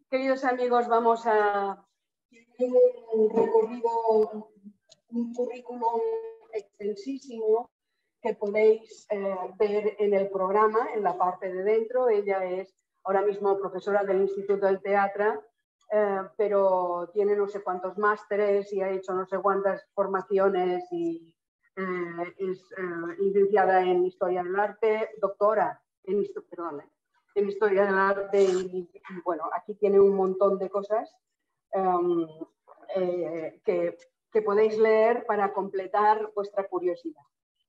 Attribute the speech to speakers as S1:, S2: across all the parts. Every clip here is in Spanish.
S1: queridos amigos, vamos a un recorrido, un currículum extensísimo que podéis ver en el programa, en la parte de dentro. Ella es ahora mismo profesora del Instituto del Teatro, pero tiene no sé cuántos másteres y ha hecho no sé cuántas formaciones y es licenciada en Historia del Arte, doctora en Historia del Arte y bueno, aquí tiene un montón de cosas que podéis leer para completar vuestra curiosidad.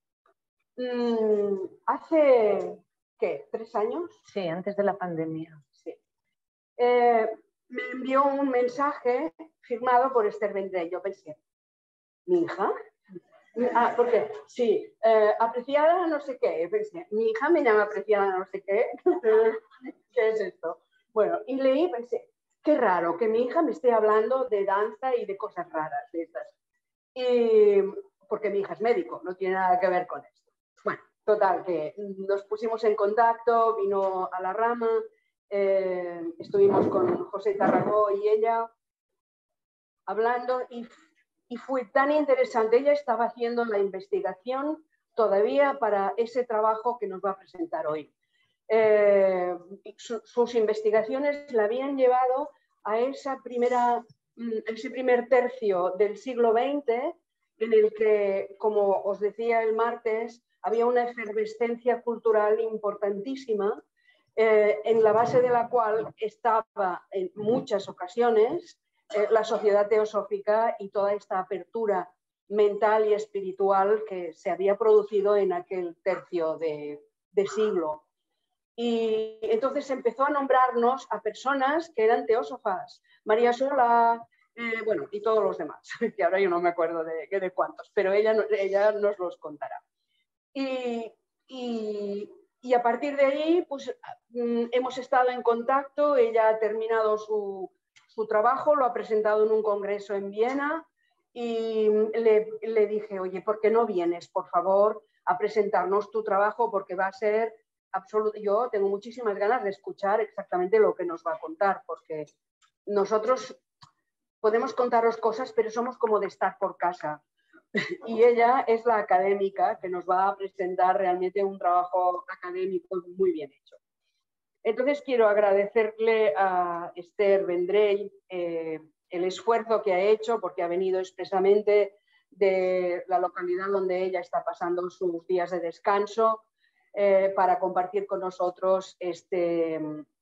S1: Hace, ¿qué? ¿3 años?
S2: Sí, antes de la pandemia.
S1: Sí. Me envió un mensaje firmado por Esther Vendrell. Yo pensé, ¿mi hija? Ah, porque sí, apreciada no sé qué. Pensé, mi hija me llama apreciada no sé qué. ¿Qué es esto? Bueno, y leí, pensé, qué raro que mi hija me esté hablando de danza y de cosas raras de estas. Y porque mi hija es médico, no tiene nada que ver con esto. Bueno, total, que nos pusimos en contacto, vino a la Rama, estuvimos con José Tarragó y ella hablando y fue tan interesante. Ella estaba haciendo la investigación todavía para ese trabajo que nos va a presentar hoy. Sus investigaciones la habían llevado a ese primer tercio del siglo XX, en el que, como os decía el martes, había una efervescencia cultural importantísima, en la base de la cual estaba en muchas ocasiones la sociedad teosófica y toda esta apertura mental y espiritual que se había producido en aquel tercio de siglo. Y entonces empezó a nombrarnos a personas que eran teósofas, María Sola, bueno, y todos los demás, que ahora yo no me acuerdo de cuántos, pero ella nos los contará. Y a partir de ahí, pues hemos estado en contacto. Ella ha terminado su trabajo, lo ha presentado en un congreso en Viena y le dije, oye, ¿por qué no vienes, por favor, a presentarnos tu trabajo? Porque va a ser absoluto. Yo tengo muchísimas ganas de escuchar exactamente lo que nos va a contar, porque nosotros podemos contaros cosas, pero somos como de estar por casa. Y ella es la académica que nos va a presentar realmente un trabajo académico muy bien hecho. Entonces quiero agradecerle a Esther Vendrell el esfuerzo que ha hecho, porque ha venido expresamente de la localidad donde ella está pasando sus días de descanso para compartir con nosotros este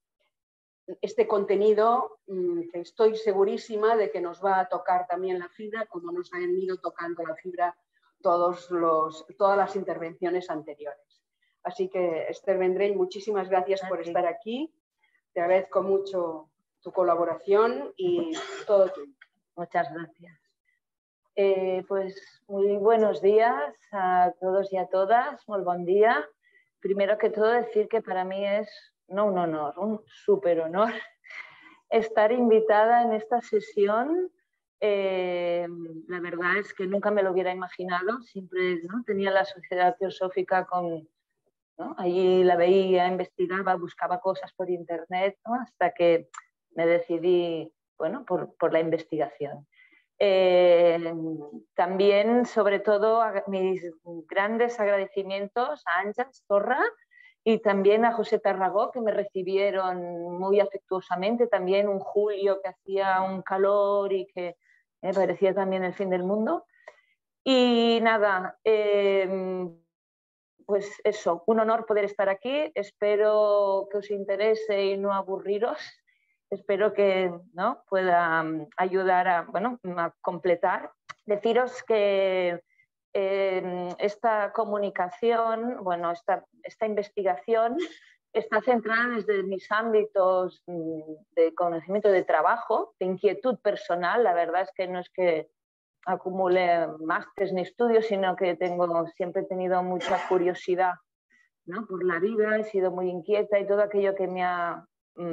S1: contenido que estoy segurísima de que nos va a tocar también la fibra, como nos han ido tocando la fibra todas las intervenciones anteriores. Así que, Esther Vendrell, muchísimas gracias por estar aquí. Te agradezco mucho tu colaboración y todo tuyo.
S2: Muchas gracias. Pues muy buenos días a todos y a todas. Muy buen día. Primero que todo decir que para mí es no un honor, un súper honor estar invitada en esta sesión. La verdad es que nunca me lo hubiera imaginado. Siempre, ¿no?, tenía la Sociedad Teosófica con, ¿no?, allí la veía, investigaba, buscaba cosas por internet, ¿no?, hasta que me decidí, bueno, por la investigación. También, sobre todo, mis grandes agradecimientos a Àngels Torra y también a José Tarragó, que me recibieron muy afectuosamente, también un julio que hacía un calor y que me parecía también el fin del mundo. Y nada, pues eso, un honor poder estar aquí. Espero que os interese y no aburriros. Espero que, ¿no?, pueda ayudar a completar. Deciros que esta comunicación, bueno, esta investigación está centrada desde mis ámbitos de conocimiento de trabajo, de inquietud personal. La verdad es que no es que acumule másteres ni estudios, sino que siempre he tenido mucha curiosidad, ¿no?, por la vida. He sido muy inquieta y todo aquello que me ha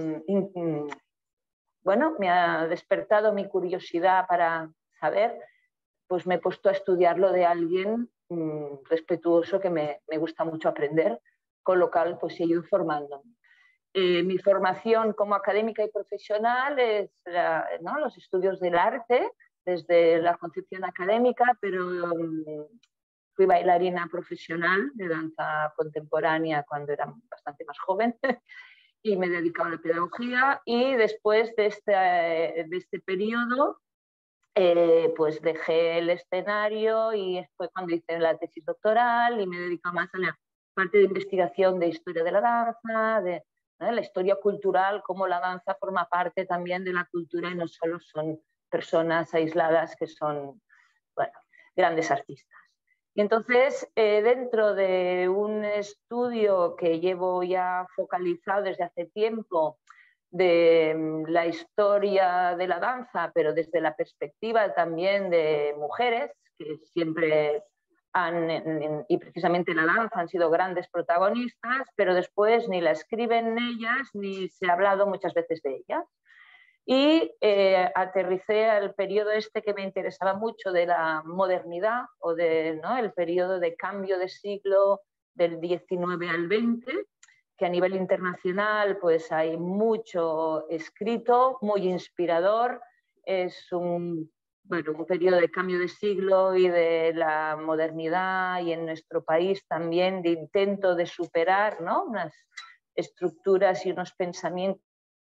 S2: despertado mi curiosidad para saber, pues me he puesto a estudiarlo de alguien respetuoso, que me gusta mucho aprender, con lo cual pues he ido formándome. mi formación como académica y profesional es ¿no? los estudios del arte, desde la concepción académica, pero fui bailarina profesional de danza contemporánea cuando era bastante más joven y me dedicaba a la pedagogía, y después de este periodo pues dejé el escenario y fue cuando hice la tesis doctoral y me dedico más a la parte de investigación de historia de la danza, de la historia cultural, cómo la danza forma parte también de la cultura y no solo son personas aisladas que son, bueno, grandes artistas. Y entonces, dentro de un estudio que llevo ya focalizado desde hace tiempo de la historia de la danza, pero desde la perspectiva también de mujeres, que siempre y precisamente la danza han sido grandes protagonistas, pero después ni la escriben ellas ni se ha hablado muchas veces de ellas. Y aterricé al periodo este que me interesaba mucho de la modernidad o ¿no? el periodo de cambio de siglo del 19 al 20, que a nivel internacional pues hay mucho escrito, muy inspirador. Es un periodo de cambio de siglo y de la modernidad, y en nuestro país también de intento de superar, ¿no? unas estructuras y unos pensamientos.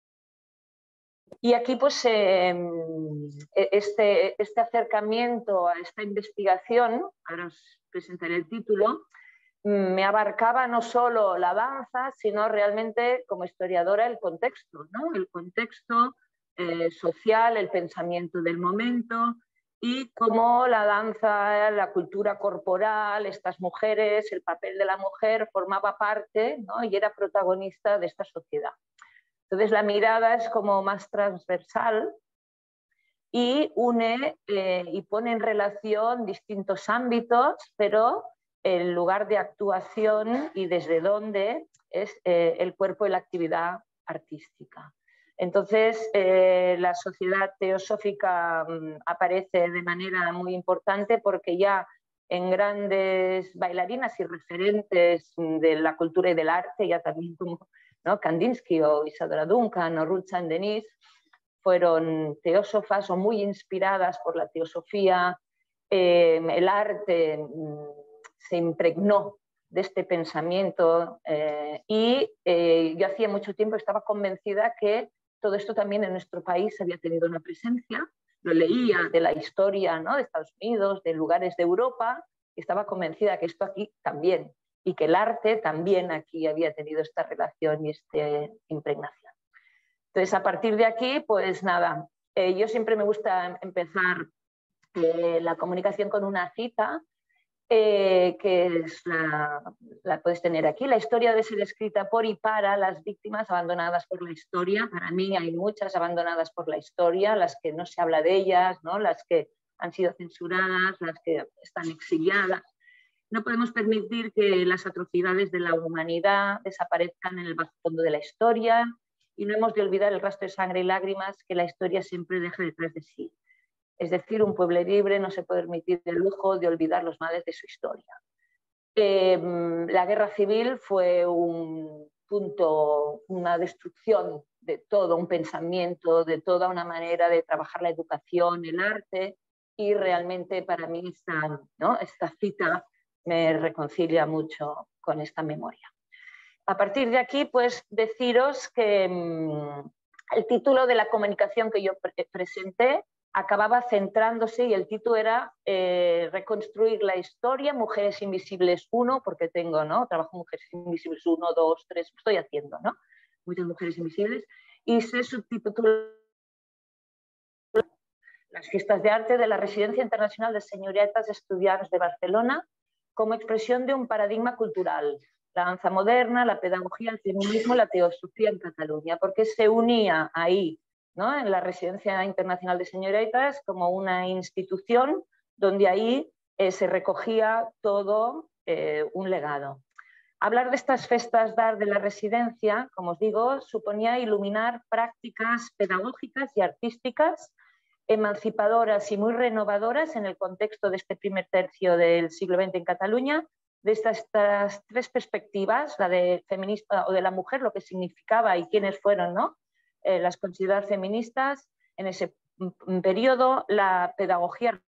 S2: Y aquí pues este acercamiento a esta investigación, ahora os presentaré el título, me abarcaba no solo la danza, sino realmente como historiadora el contexto, ¿no? El contexto social, el pensamiento del momento, y cómo la danza, la cultura corporal, estas mujeres, el papel de la mujer formaba parte, ¿no? y era protagonista de esta sociedad. Entonces la mirada es como más transversal y une y pone en relación distintos ámbitos, pero el lugar de actuación y desde dónde es el cuerpo y la actividad artística. Entonces la sociedad teosófica aparece de manera muy importante porque ya en grandes bailarinas y referentes de la cultura y del arte, ya también como ¿no? Kandinsky o Isadora Duncan o Ruth Saint-Denis, fueron teósofas o muy inspiradas por la teosofía. El arte se impregnó de este pensamiento y yo hacía mucho tiempo estaba convencida que todo esto también en nuestro país había tenido una presencia. Lo leía de la historia, ¿no? de Estados Unidos, de lugares de Europa, y estaba convencida que esto aquí también, y que el arte también aquí había tenido esta relación y esta impregnación. Entonces, a partir de aquí, pues nada, yo siempre me gusta empezar la comunicación con una cita, que es la puedes tener aquí. La historia debe ser escrita por y para las víctimas abandonadas por la historia. Para mí hay muchas abandonadas por la historia, las que no se habla de ellas, ¿no? las que han sido censuradas, las que están exiliadas. No podemos permitir que las atrocidades de la humanidad desaparezcan en el bajo fondo de la historia, y no hemos de olvidar el rastro de sangre y lágrimas que la historia siempre deja detrás de sí. Es decir, un pueblo libre no se puede permitir el lujo de olvidar los males de su historia. La guerra civil fue un punto, una destrucción de todo un pensamiento, de toda una manera de trabajar la educación, el arte, y realmente para mí esta cita me reconcilia mucho con esta memoria. A partir de aquí, pues deciros que el título de la comunicación que yo presenté acababa centrándose, y el título era Reconstruir la historia, Mujeres Invisibles 1, porque tengo, ¿no? Trabajo Mujeres Invisibles 1, 2, 3, estoy haciendo, ¿no? Muchas mujeres invisibles, y se subtitula Las fiestas de arte de la Residencia Internacional de Señoritas Estudiants de Barcelona como expresión de un paradigma cultural, la danza moderna, la pedagogía, el feminismo, la teosofía en Cataluña, porque se unía ahí, ¿no? en la Residencia Internacional de Señoritas como una institución donde ahí se recogía todo un legado. Hablar de estas festas d'art de la residencia, como os digo, suponía iluminar prácticas pedagógicas y artísticas emancipadoras y muy renovadoras en el contexto de este primer tercio del siglo XX en Cataluña, de estas tres perspectivas, la de feminista o de la mujer, lo que significaba y quiénes fueron, ¿no? Las consideradas feministas en ese periodo, la pedagogía,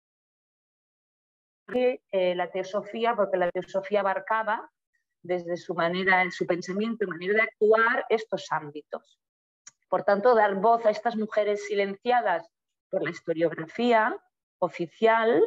S2: la teosofía, porque la teosofía abarcaba desde su manera, su pensamiento y manera de actuar estos ámbitos. Por tanto, dar voz a estas mujeres silenciadas por la historiografía oficial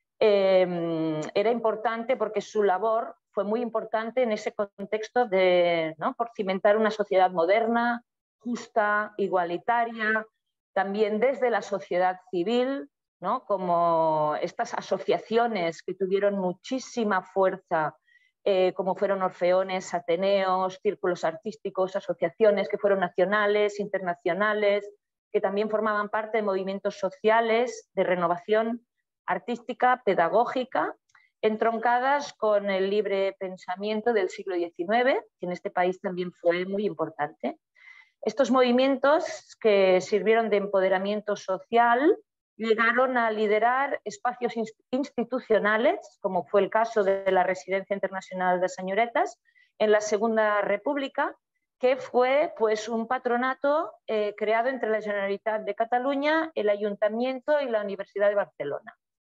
S2: era importante porque su labor fue muy importante en ese contexto de, ¿no?, por cimentar una sociedad moderna, justa, igualitaria, también desde la sociedad civil, ¿no?, como estas asociaciones que tuvieron muchísima fuerza, como fueron orfeones, ateneos, círculos artísticos, asociaciones que fueron nacionales, internacionales, que también formaban parte de movimientos sociales de renovación artística, pedagógica, entroncadas con el libre pensamiento del siglo XIX, que en este país también fue muy importante. Estos movimientos que sirvieron de empoderamiento social llegaron a liderar espacios institucionales, como fue el caso de la Residencia Internacional de Senyoretas en la Segunda República, que fue pues, un patronato creado entre la Generalitat de Cataluña, el Ayuntamiento y la Universidad de Barcelona.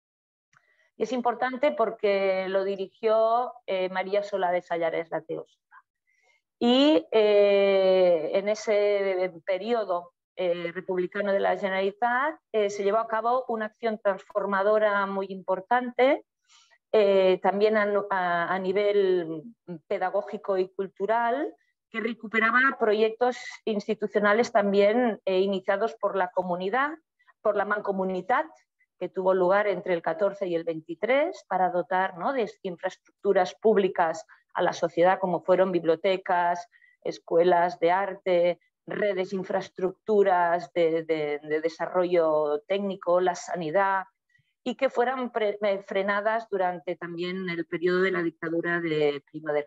S2: Y es importante porque lo dirigió María Solà de Sallares, la teósofa. Y en ese periodo republicano de la Generalitat se llevó a cabo una acción transformadora muy importante, también a nivel pedagógico y cultural, que recuperaba proyectos institucionales también iniciados por la comunidad, por la Mancomunitat, que tuvo lugar entre el 14 y el 23 para dotar, ¿no?, de infraestructuras públicas a la sociedad, como fueron bibliotecas, escuelas de arte, redes, infraestructuras de desarrollo técnico, la sanidad, y que fueran frenadas durante también el periodo de la dictadura de Primo de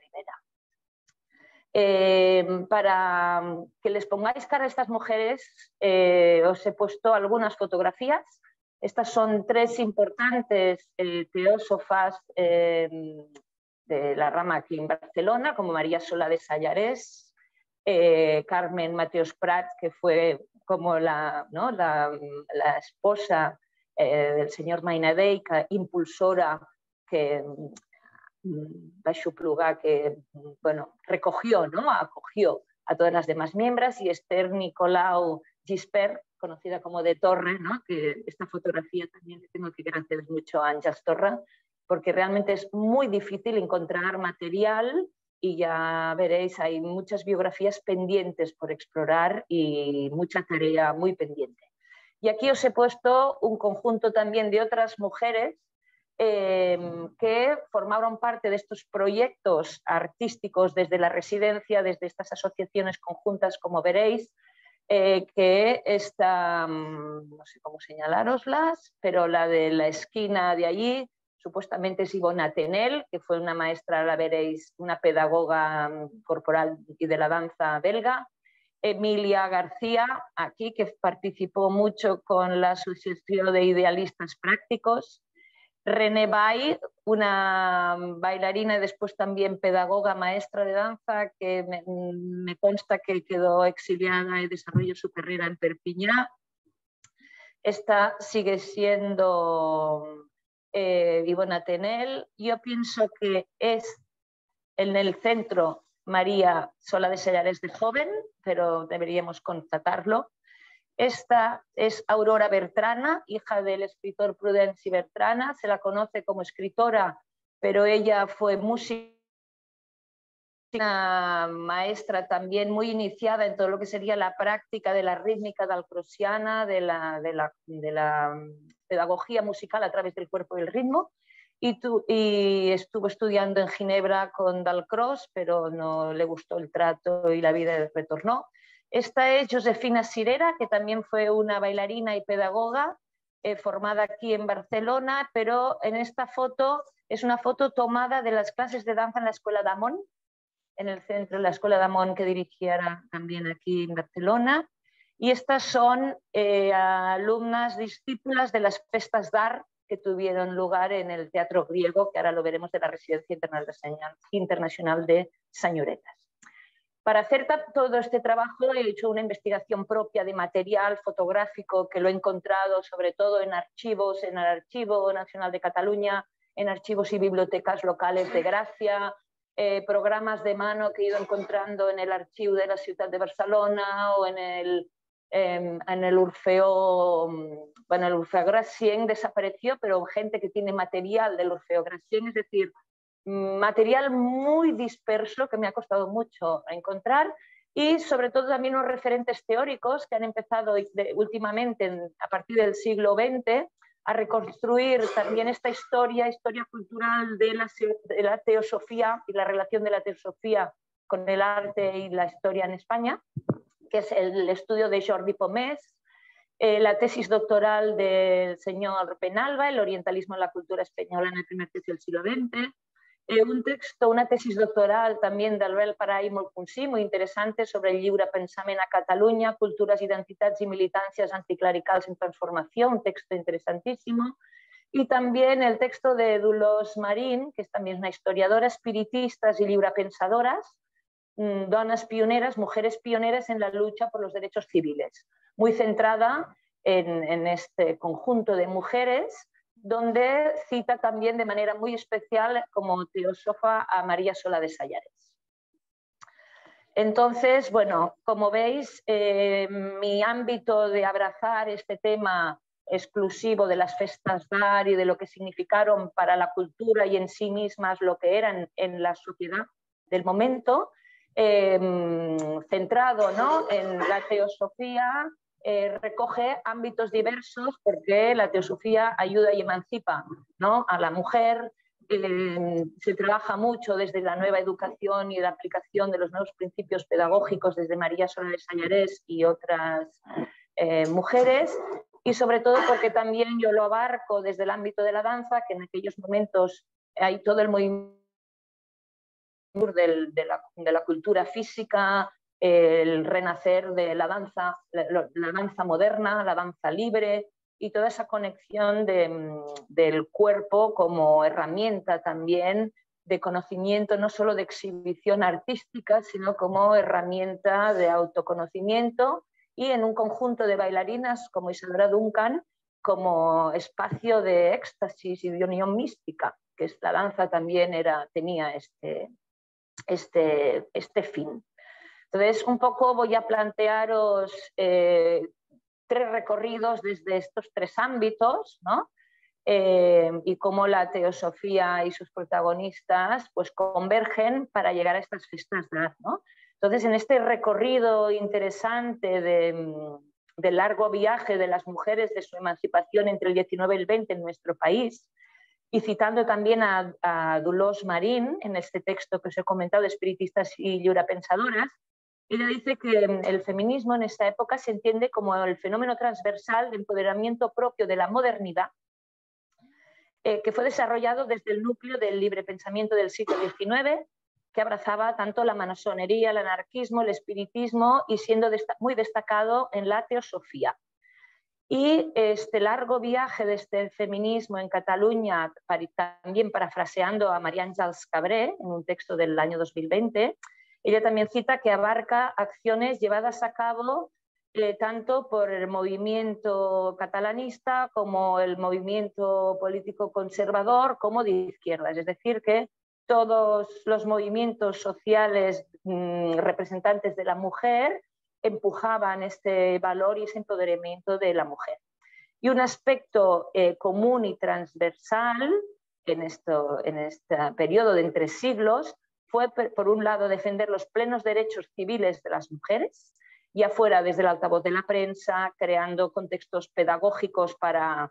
S2: Rivera. Para que les pongáis cara a estas mujeres, os he puesto algunas fotografías. Estas son tres importantes teósofas de la rama aquí en Barcelona, como María Solà de Sallares, Carmen Mateos Prat, que fue como la esposa del señor Mainadei, impulsora, que va xuplugar, que bueno, recogió, ¿no?, acogió a todas las demás miembros, y Esther Nicolau Gispert, conocida como de Torre, ¿no?, que esta fotografía también le tengo que agradecer mucho a Àngels Torra, porque realmente es muy difícil encontrar material y ya veréis, hay muchas biografías pendientes por explorar y mucha tarea muy pendiente. Y aquí os he puesto un conjunto también de otras mujeres que formaron parte de estos proyectos artísticos desde la residencia, desde estas asociaciones conjuntas, como veréis, que esta, no sé cómo señalároslas, pero la de la esquina de allí, supuestamente es Ivonne Atenel, que fue una maestra, la veréis, una pedagoga corporal y de la danza belga. Emilia García, aquí, que participó mucho con la Asociación de Idealistas Prácticos. René Bay, una bailarina y después también pedagoga, maestra de danza, que me consta que quedó exiliada y desarrolló su carrera en Perpiñán. Esta sigue siendo Ivonne Atenel. Yo pienso que es en el centro María Solà de Sallares de joven, pero deberíamos constatarlo. Esta es Aurora Bertrana, hija del escritor Prudenci Bertrana. Se la conoce como escritora, pero ella fue música, una maestra también muy iniciada en todo lo que sería la práctica de la rítmica dalcroziana, de la pedagogía musical a través del cuerpo y el ritmo. Y estuvo estudiando en Ginebra con Dalcroze, pero no le gustó el trato y la vida retornó. Esta es Josefina Sirera, que también fue una bailarina y pedagoga formada aquí en Barcelona, pero en esta foto es una foto tomada de las clases de danza en la Escuela d'Amont, en el centro de la Escuela d'Amont, que dirigiera también aquí en Barcelona. Y estas son alumnas discípulas de las Festas d'Art que tuvieron lugar en el Teatro Griego, que ahora lo veremos, de la Residencia Internacional de Sañuretas. Para hacer todo este trabajo he hecho una investigación propia de material fotográfico que lo he encontrado sobre todo en archivos, en el Archivo Nacional de Cataluña, en archivos y bibliotecas locales de Gracia, programas de mano que he ido encontrando en el archivo de la ciudad de Barcelona o en el Orfeo, bueno, el Orfeo Gracien desapareció, pero gente que tiene material del Orfeo Gracien, es decir, material muy disperso que me ha costado mucho encontrar, y sobre todo también unos referentes teóricos que han empezado últimamente, a partir del siglo XX, a reconstruir también esta historia cultural de la teosofía y la relación de la teosofía con el arte y la historia en España, que es el estudio de Jordi Pomés, la tesis doctoral del señor Penalba, el orientalismo en la cultura española en el primer tercio del siglo XX, una tesis doctoral también d'Albert Parà i Molponsí, muy interesante, sobre el lliure pensament a Cataluña, culturas, identitats y militancias anticlericals en transformación, un texto interesantísimo. Y también el texto de Dolors Marín, que es también una historiadora, espiritistas y lliurepensadoras, dones pioneras, mujeres pioneras en la lucha por los derechos civiles, muy centrada en este conjunto de mujeres, donde cita también de manera muy especial como teósofa a María Sola de Sayares. Entonces, bueno, como veis, mi ámbito de abrazar este tema exclusivo de las festas d'art y de lo que significaron para la cultura y en sí mismas lo que eran en la sociedad del momento, centrado, ¿no?, en la teosofía, recoge ámbitos diversos porque la teosofía ayuda y emancipa, ¿no?, a la mujer. Se trabaja mucho desde la nueva educación y la aplicación de los nuevos principios pedagógicos desde María Sola de Sayares y otras mujeres, y sobre todo porque también yo lo abarco desde el ámbito de la danza, que en aquellos momentos hay todo el movimiento de la cultura física, el renacer de la danza moderna, la danza libre, y toda esa conexión del cuerpo como herramienta también de conocimiento, no solo de exhibición artística, sino como herramienta de autoconocimiento, y en un conjunto de bailarinas como Isadora Duncan, como espacio de éxtasis y de unión mística, que esta danza también tenía este fin. Entonces, un poco voy a plantearos tres recorridos desde estos tres ámbitos, ¿no? Y cómo la teosofía y sus protagonistas pues convergen para llegar a estas fiestas d'art, ¿no? Entonces, en este recorrido interesante del largo viaje de las mujeres, de su emancipación entre el 19 y el 20 en nuestro país, y citando también a Dolors Marín en este texto que os he comentado de Espiritistas y Lliurepensadoras, ella dice que el feminismo en esta época se entiende como el fenómeno transversal de empoderamiento propio de la modernidad, que fue desarrollado desde el núcleo del libre pensamiento del siglo XIX, que abrazaba tanto la masonería, el anarquismo, el espiritismo, y siendo muy destacado en la teosofía. Y este largo viaje de este feminismo en Cataluña, también parafraseando a María Àngels Cabré en un texto del año 2020, ella también cita que abarca acciones llevadas a cabo tanto por el movimiento catalanista como el movimiento político conservador como de izquierdas. Es decir, que todos los movimientos sociales representantes de la mujer empujaban este valor y ese empoderamiento de la mujer. Y un aspecto común y transversal en este periodo de entre siglos fue, por un lado, defender los plenos derechos civiles de las mujeres, y afuera, desde el altavoz de la prensa, creando contextos pedagógicos para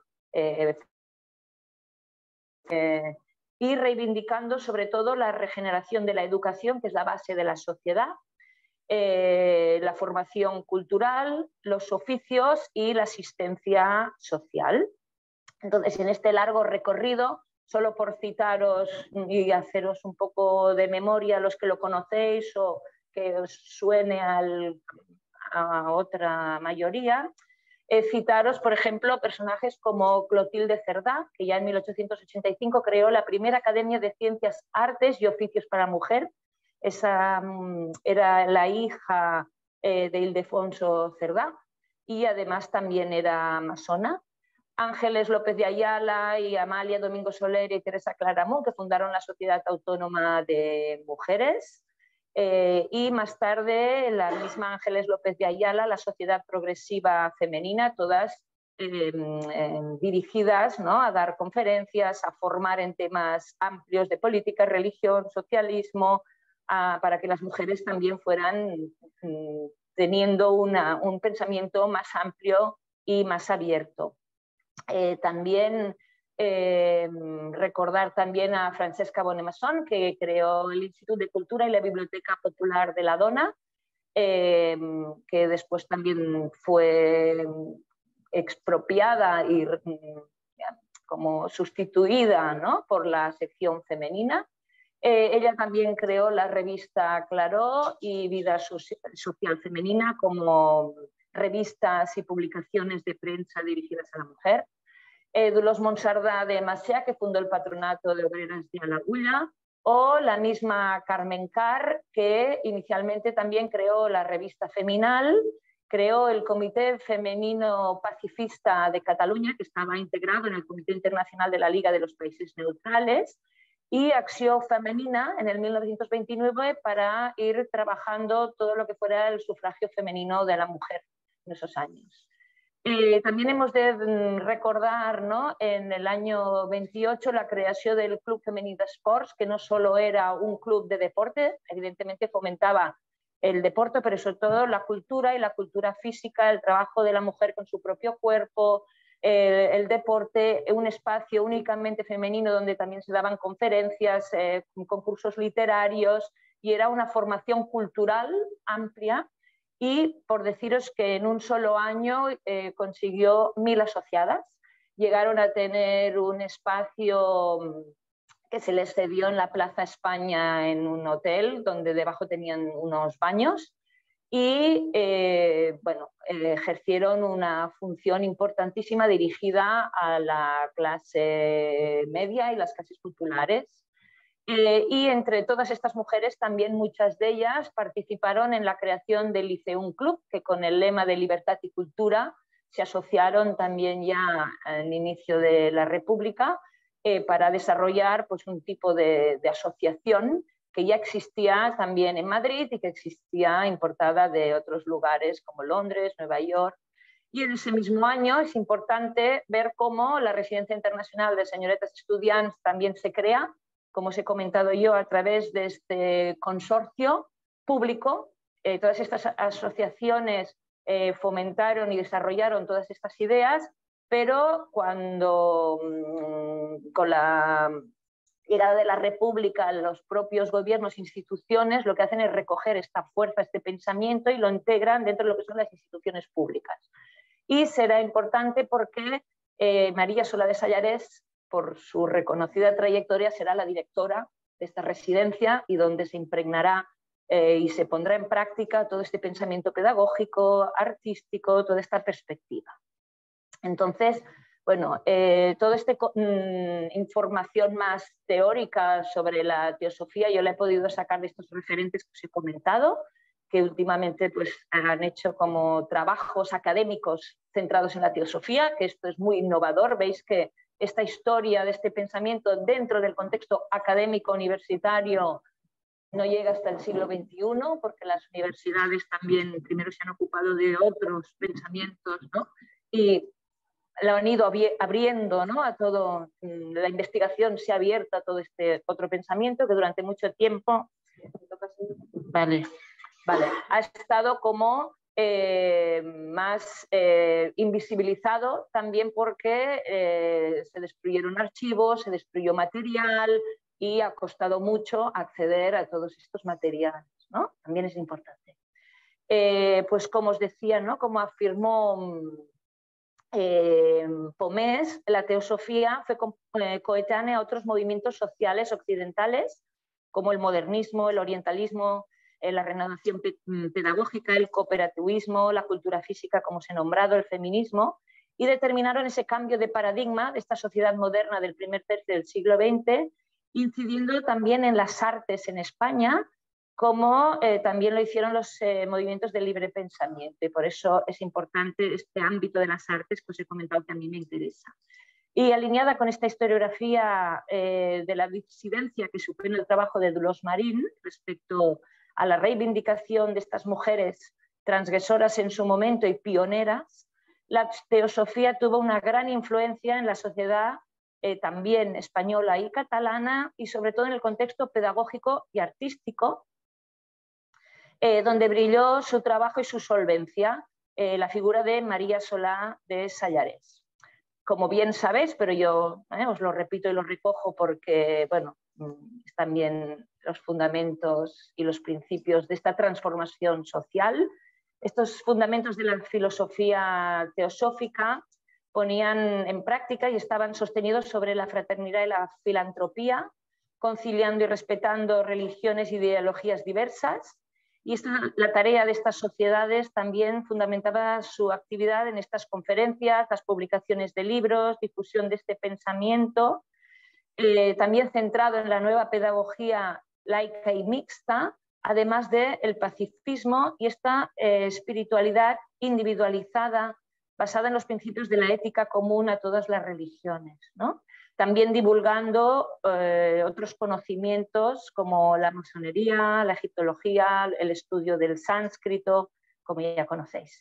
S2: y reivindicando sobre todo la regeneración de la educación, que es la base de la sociedad, la formación cultural, los oficios y la asistencia social. Entonces, en este largo recorrido, solo por citaros y haceros un poco de memoria a los que lo conocéis o que os suene a otra mayoría, citaros, por ejemplo, personajes como Clotilde Cerdá, que ya en 1885 creó la primera Academia de Ciencias, Artes y Oficios para Mujer. Esa era la hija de Ildefonso Cerdá y además también era masona. Ángeles López de Ayala y Amalia Domingo Soler y Teresa Claramunt, que fundaron la Sociedad Autónoma de Mujeres. Y más tarde la misma Ángeles López de Ayala, la Sociedad Progresiva Femenina, todas dirigidas, ¿no?, a dar conferencias, a formar en temas amplios de política, religión, socialismo, para que las mujeres también fueran teniendo un pensamiento más amplio y más abierto. También recordar también a Francesca Bonemason, que creó el Instituto de Cultura y la Biblioteca Popular de la Dona, que después también fue expropiada y como sustituida, ¿no?, por la sección femenina. Ella también creó la revista Claró y Vida Social Femenina como revistas y publicaciones de prensa dirigidas a la mujer. Dolors Monsardà de Macià, que fundó el Patronato de Obreras de Alagulla, o la misma Carmen Carr, que inicialmente también creó la revista Feminal, creó el Comité Femenino Pacifista de Cataluña, que estaba integrado en el Comité Internacional de la Liga de los Países Neutrales, y Acció Femenina en el 1929 para ir trabajando todo lo que fuera el sufragio femenino de la mujer en esos años. También hemos de recordar, ¿no?, en el año 28 la creación del Club Femení d'Esports, que no solo era un club de deporte, evidentemente fomentaba el deporte, pero sobre todo la cultura y la cultura física, el trabajo de la mujer con su propio cuerpo, el deporte, un espacio únicamente femenino donde también se daban conferencias, concursos literarios, y era una formación cultural amplia. Y por deciros que en un solo año consiguió 1000 asociadas. Llegaron a tener un espacio que se les cedió en la Plaza España en un hotel donde debajo tenían unos baños y bueno, ejercieron una función importantísima dirigida a la clase media y las clases populares. Y entre todas estas mujeres, también muchas de ellas participaron en la creación del Liceum Club, que con el lema de libertad y cultura se asociaron también ya al inicio de la República para desarrollar pues, un tipo de asociación que ya existía también en Madrid y que existía importada de otros lugares como Londres, Nueva York. Y en ese mismo año es importante ver cómo la Residencia Internacional de Senyoretes Estudiants también se crea, como os he comentado yo, a través de este consorcio público. Todas estas asociaciones fomentaron y desarrollaron todas estas ideas, pero cuando con la llegada de la República, los propios gobiernos e instituciones lo que hacen es recoger esta fuerza, este pensamiento y lo integran dentro de lo que son las instituciones públicas. Y será importante porque María Solà de Sallarès, por su reconocida trayectoria, será la directora de esta residencia y donde se impregnará y se pondrá en práctica todo este pensamiento pedagógico, artístico, toda esta perspectiva. Entonces, bueno, toda esta información más teórica sobre la teosofía yo la he podido sacar de estos referentes que os he comentado, que últimamente pues, han hecho como trabajos académicos centrados en la teosofía, que esto es muy innovador. Veis que esta historia de este pensamiento dentro del contexto académico universitario no llega hasta el siglo XXI, porque las universidades también primero se han ocupado de otros pensamientos, ¿no? Y lo han ido abriendo, ¿no?, a todo, la investigación se ha abierto a todo este otro pensamiento que durante mucho tiempo ha estado como más invisibilizado, también porque se destruyeron archivos, se destruyó material y ha costado mucho acceder a todos estos materiales, ¿no? También es importante. Pues como os decía, ¿no?, como afirmó Pomés, la teosofía fue coetánea a otros movimientos sociales occidentales como el modernismo, el orientalismo, la renovación pedagógica, el cooperativismo, la cultura física, como os he nombrado, el feminismo, y determinaron ese cambio de paradigma de esta sociedad moderna del primer tercio del siglo XX, incidiendo también en las artes en España, como también lo hicieron los movimientos de libre pensamiento. Y por eso es importante este ámbito de las artes que os he comentado que a mí me interesa. Y alineada con esta historiografía de la disidencia que supone el trabajo de Dolors Marín respecto a la reivindicación de estas mujeres transgresoras en su momento y pioneras, la teosofía tuvo una gran influencia en la sociedad también española y catalana, y sobre todo en el contexto pedagógico y artístico, donde brilló su trabajo y su solvencia, la figura de María Solà de Sallarès. Como bien sabéis, pero yo os lo repito y lo recojo porque, bueno, están bien los fundamentos y los principios de esta transformación social. Estos fundamentos de la filosofía teosófica ponían en práctica y estaban sostenidos sobre la fraternidad y la filantropía, conciliando y respetando religiones e ideologías diversas. Y la tarea de estas sociedades también fundamentaba su actividad en estas conferencias, las publicaciones de libros, difusión de este pensamiento, también centrado en la nueva pedagogía laica y mixta, además del pacifismo y esta espiritualidad individualizada basada en los principios de la ética común a todas las religiones, ¿no? También divulgando otros conocimientos como la masonería, la egiptología, el estudio del sánscrito, como ya conocéis.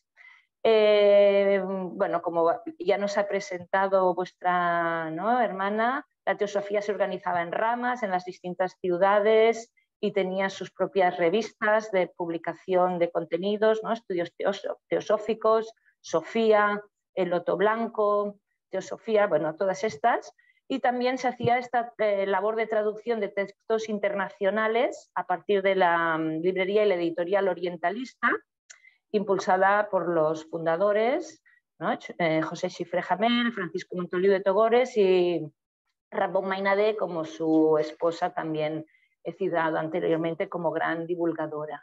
S2: Bueno, como ya nos ha presentado vuestra hermana, la teosofía se organizaba en ramas en las distintas ciudades y tenía sus propias revistas de publicación de contenidos, ¿no? Estudios teosóficos, Sofía, el Loto Blanco, Teosofía, bueno, todas estas. Y también se hacía esta labor de traducción de textos internacionales a partir de la librería y la editorial orientalista, impulsada por los fundadores, ¿no? José Xifré Jamel, Francisco Montoliu de Togores y Ramón Mainadé, como su esposa también he citado anteriormente como gran divulgadora.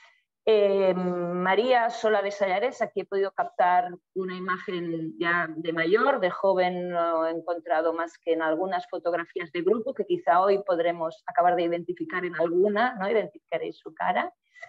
S2: María Solà de Sallarès, aquí he podido captar una imagen ya de mayor, de joven no he encontrado más que en algunas fotografías de grupo, que quizá hoy podremos acabar de identificar en alguna, ¿no? Identificaréis su cara.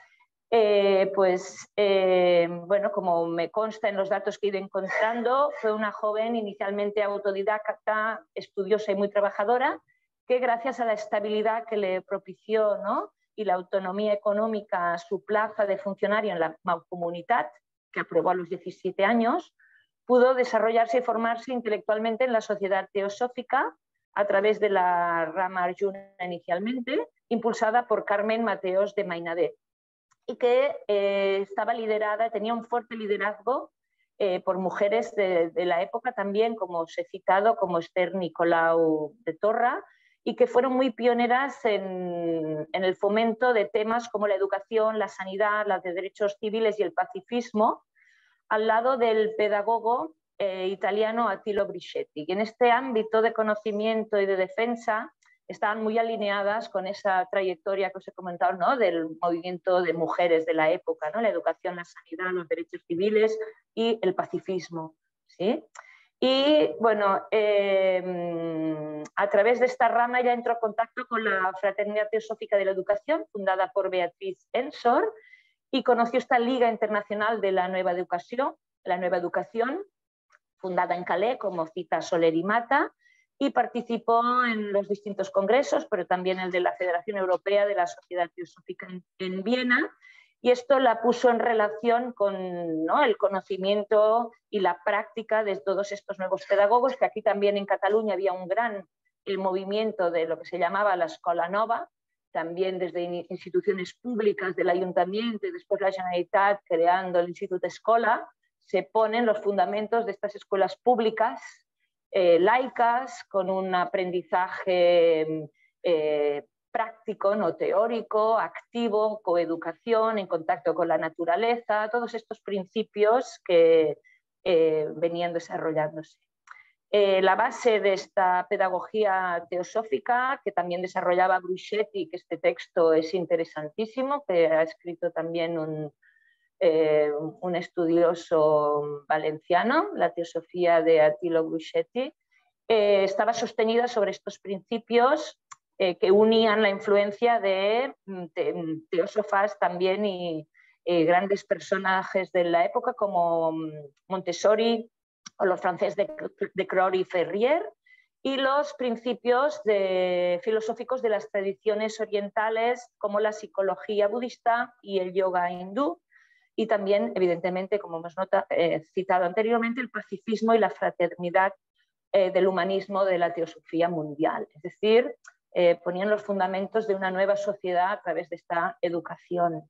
S2: Bueno, como me consta en los datos que he ido encontrando, fue una joven inicialmente autodidacta, estudiosa y muy trabajadora, que gracias a la estabilidad que le propició, ¿no? Y la autonomía económica a su plaza de funcionario en la Mancomunitat, que aprobó a los 17 años, pudo desarrollarse y formarse intelectualmente en la sociedad teosófica a través de la rama Arjuna inicialmente, impulsada por Carmen Mateos de Mainadé, y que estaba liderada, tenía un fuerte liderazgo por mujeres de la época también, como os he citado, como Esther Nicolau de Torra, y que fueron muy pioneras en el fomento de temas como la educación, la sanidad, los derechos civiles y el pacifismo, al lado del pedagogo italiano Attilo Brichetti. Y en este ámbito de conocimiento y de defensa estaban muy alineadas con esa trayectoria que os he comentado, ¿no? Del movimiento de mujeres de la época, ¿no? La educación, la sanidad, los derechos civiles y el pacifismo, ¿sí? Y bueno, a través de esta rama ella entró en contacto con la Fraternidad Teosófica de la Educación, fundada por Beatriz Ensor, y conoció esta Liga Internacional de la Nueva Educación, fundada en Calais, como cita Soler y Mata, y participó en los distintos congresos, pero también el de la Federación Europea de la Sociedad Teosófica en Viena, y esto la puso en relación con, ¿no? El conocimiento y la práctica de todos estos nuevos pedagogos, que aquí también en Cataluña había un gran movimiento de lo que se llamaba la Escola Nova, también desde instituciones públicas del Ayuntamiento y después la Generalitat creando el Instituto Escola, se ponen los fundamentos de estas escuelas públicas laicas, con un aprendizaje práctico, no teórico, activo, coeducación, en contacto con la naturaleza, todos estos principios que venían desarrollándose. La base de esta pedagogía teosófica, que también desarrollaba Bruschetti, que este texto es interesantísimo, que ha escrito también un estudioso valenciano, la teosofía de Attilo Bruschetti, estaba sostenida sobre estos principios que unían la influencia de teósofas también y grandes personajes de la época como Montessori o los franceses de Crore y Ferrier, y los principios filosóficos de las tradiciones orientales como la psicología budista y el yoga hindú, y también, evidentemente, como hemos citado anteriormente, el pacifismo y la fraternidad del humanismo de la teosofía mundial. Es decir, ponían los fundamentos de una nueva sociedad a través de esta educación.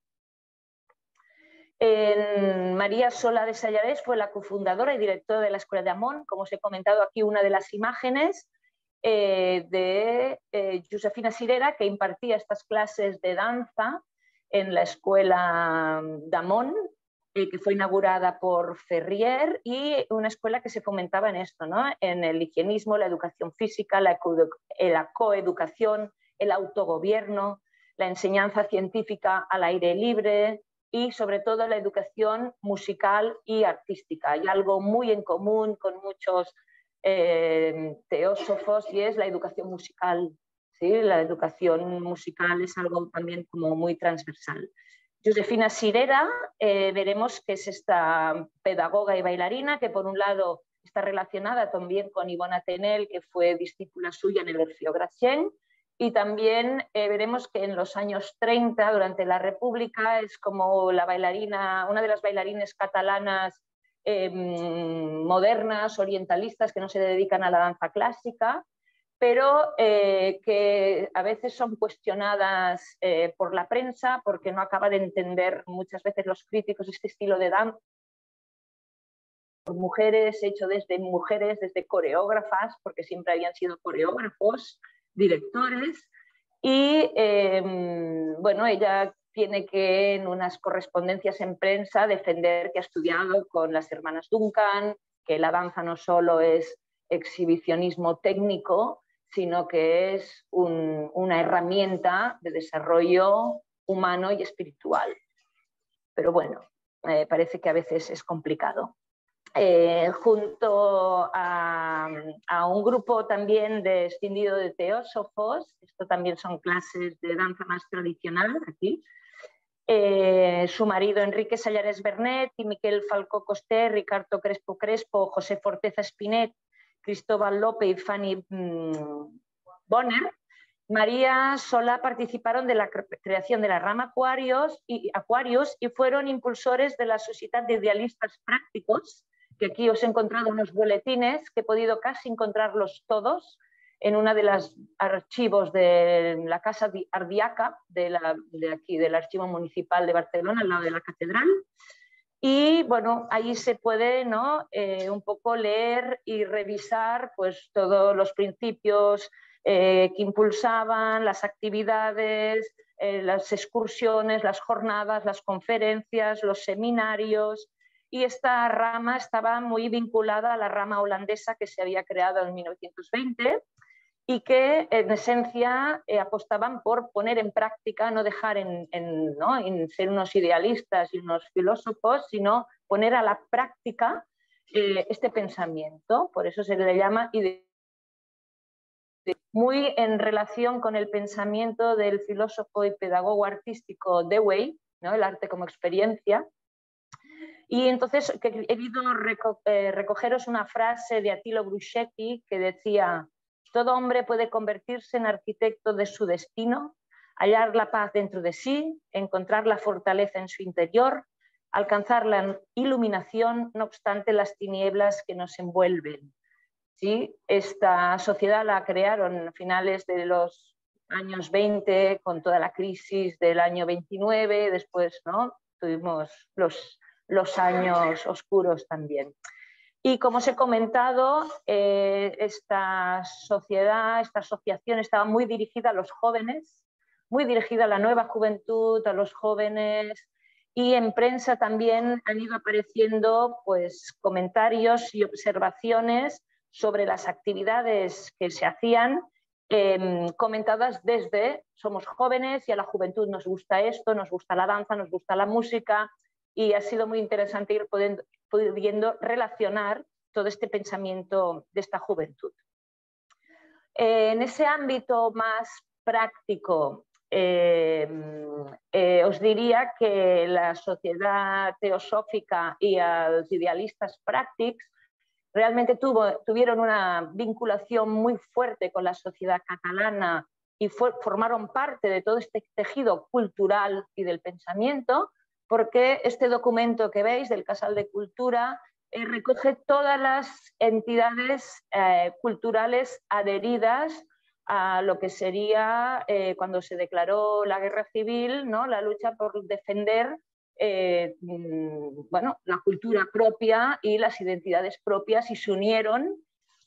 S2: María Solà de Sallarès fue la cofundadora y directora de la Escuela de Amón, como os he comentado aquí, una de las imágenes de Josefina Cirera, que impartía estas clases de danza en la Escuela d'Amón, que fue inaugurada por Ferrier, y una escuela que se fomentaba en esto, ¿no? En el higienismo, la educación física, la coeducación, el autogobierno, la enseñanza científica al aire libre y sobre todo la educación musical y artística. Hay algo muy en común con muchos teósofos y es la educación musical. ¿Sí? La educación musical es algo también como muy transversal. Josefina Cirera, veremos que es esta pedagoga y bailarina que por un lado está relacionada también con Yvonne Atenel, que fue discípula suya en el Orfeo Gracién, y también veremos que en los años 30, durante la República, es como la bailarina, una de las bailarines catalanas modernas, orientalistas, que no se dedican a la danza clásica, pero que a veces son cuestionadas por la prensa porque no acaba de entender muchas veces los críticos este estilo de danza por mujeres, hecho desde mujeres, desde coreógrafas, porque siempre habían sido coreógrafos, directores, y bueno, ella tiene que en unas correspondencias en prensa defender que ha estudiado con las hermanas Duncan, que la danza no solo es exhibicionismo técnico, sino que es una herramienta de desarrollo humano y espiritual. Pero bueno, parece que a veces es complicado. Junto a un grupo también descendido de teósofos, esto también son clases de danza más tradicional aquí, su marido Enrique Sallarès Bernet y Miquel Falcó Coster, Ricardo Crespo Crespo, José Forteza Espinet, Cristóbal López y Fanny Bonner, María Solà participaron de la creación de la rama Aquarius y fueron impulsores de la Sociedad de Idealistas Prácticos, que aquí os he encontrado unos boletines que he podido casi encontrarlos todos en una de las archivos de la Casa Ardiaca de aquí, del Archivo Municipal de Barcelona, al lado de la Catedral. Y bueno, ahí se puede, ¿no? Un poco leer y revisar pues, todos los principios que impulsaban, las actividades, las excursiones, las jornadas, las conferencias, los seminarios. Y esta rama estaba muy vinculada a la rama holandesa que se había creado en 1920 y que en esencia apostaban por poner en práctica, no dejar ¿no? en ser unos idealistas y unos filósofos, sino poner a la práctica este pensamiento. Por eso se le llama muy en relación con el pensamiento del filósofo y pedagogo artístico Dewey, ¿no? El arte como experiencia. Y entonces he querido recogeros una frase de Attilo Bruschetti que decía: todo hombre puede convertirse en arquitecto de su destino, hallar la paz dentro de sí, encontrar la fortaleza en su interior, alcanzar la iluminación, no obstante las tinieblas que nos envuelven. ¿Sí? Esta sociedad la crearon a finales de los años 20 con toda la crisis del año 29, después, ¿no? Tuvimos los años oscuros también. Y como os he comentado, esta sociedad, esta asociación estaba muy dirigida a los jóvenes, muy dirigida a la nueva juventud, a los jóvenes, y en prensa también han ido apareciendo pues, comentarios y observaciones sobre las actividades que se hacían, comentadas desde somos jóvenes y a la juventud nos gusta esto, nos gusta la danza, nos gusta la música, y ha sido muy interesante ir pudiendo relacionar todo este pensamiento de esta juventud. En ese ámbito más práctico, os diría que la Sociedad Teosófica y los idealistas pràctics realmente tuvieron una vinculación muy fuerte con la sociedad catalana y formaron parte de todo este tejido cultural y del pensamiento, porque este documento que veis del Casal de Cultura recoge todas las entidades culturales adheridas a lo que sería cuando se declaró la guerra civil, ¿no? La lucha por defender bueno, la cultura propia y las identidades propias, y se unieron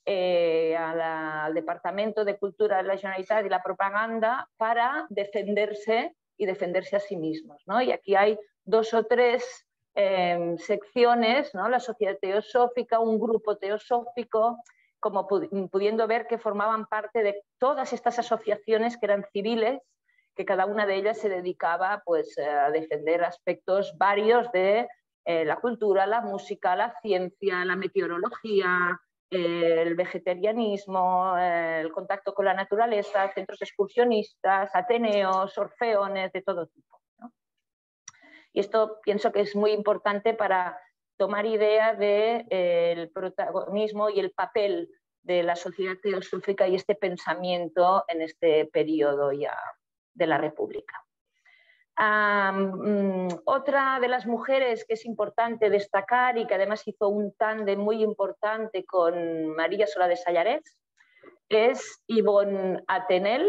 S2: al Departamento de Cultura de la Generalitat y la propaganda para defenderse y defenderse a sí mismos, ¿no? Y aquí hay 2 o 3 secciones, ¿no? La Sociedad Teosófica, un grupo teosófico, como pudiendo ver que formaban parte de todas estas asociaciones que eran civiles, que cada una de ellas se dedicaba pues, a defender aspectos varios de la cultura, la música, la ciencia, la meteorología, el vegetarianismo, el contacto con la naturaleza, centros excursionistas, ateneos, orfeones, de todo tipo, ¿no? Y esto pienso que es muy importante para tomar idea del protagonismo y el papel de la sociedad teosófica y este pensamiento en este periodo ya de la República. Otra de las mujeres que es importante destacar y que además hizo un tándem muy importante con María Solà de Sallarès es Ivonne Atenel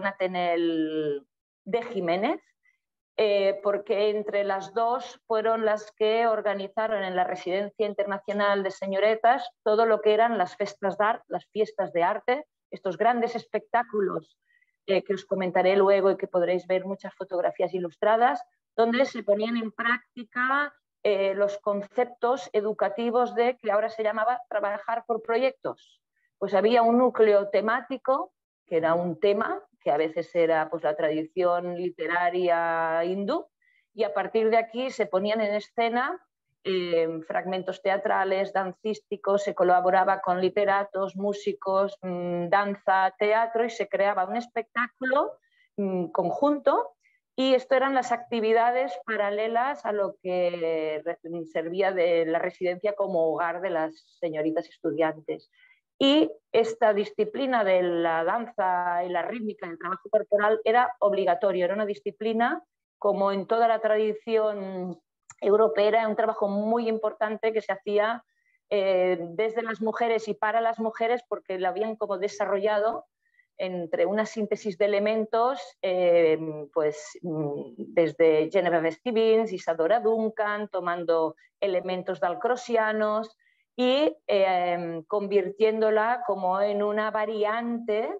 S2: de Jiménez, porque entre las dos fueron las que organizaron en la Residencia Internacional de Senyoretas todo lo que eran las fiestas de arte, estos grandes espectáculos que os comentaré luego y que podréis ver muchas fotografías ilustradas, donde se ponían en práctica los conceptos educativos de que ahora se llamaba trabajar por proyectos. Pues había un núcleo temático, que era un tema, que a veces era pues, la tradición literaria hindú, y a partir de aquí se ponían en escena fragmentos teatrales, dancísticos, se colaboraba con literatos, músicos, danza, teatro, y se creaba un espectáculo conjunto, y esto eran las actividades paralelas a lo que servía de la residencia como hogar de las señoritas estudiantes. Y esta disciplina de la danza y la rítmica, el trabajo corporal, era obligatorio, era una disciplina como en toda la tradición europea, era un trabajo muy importante que se hacía desde las mujeres y para las mujeres, porque lo habían como desarrollado entre una síntesis de elementos, pues desde Genevieve Stevens, Isadora Duncan, tomando elementos dalcrosianos y convirtiéndola como en una variante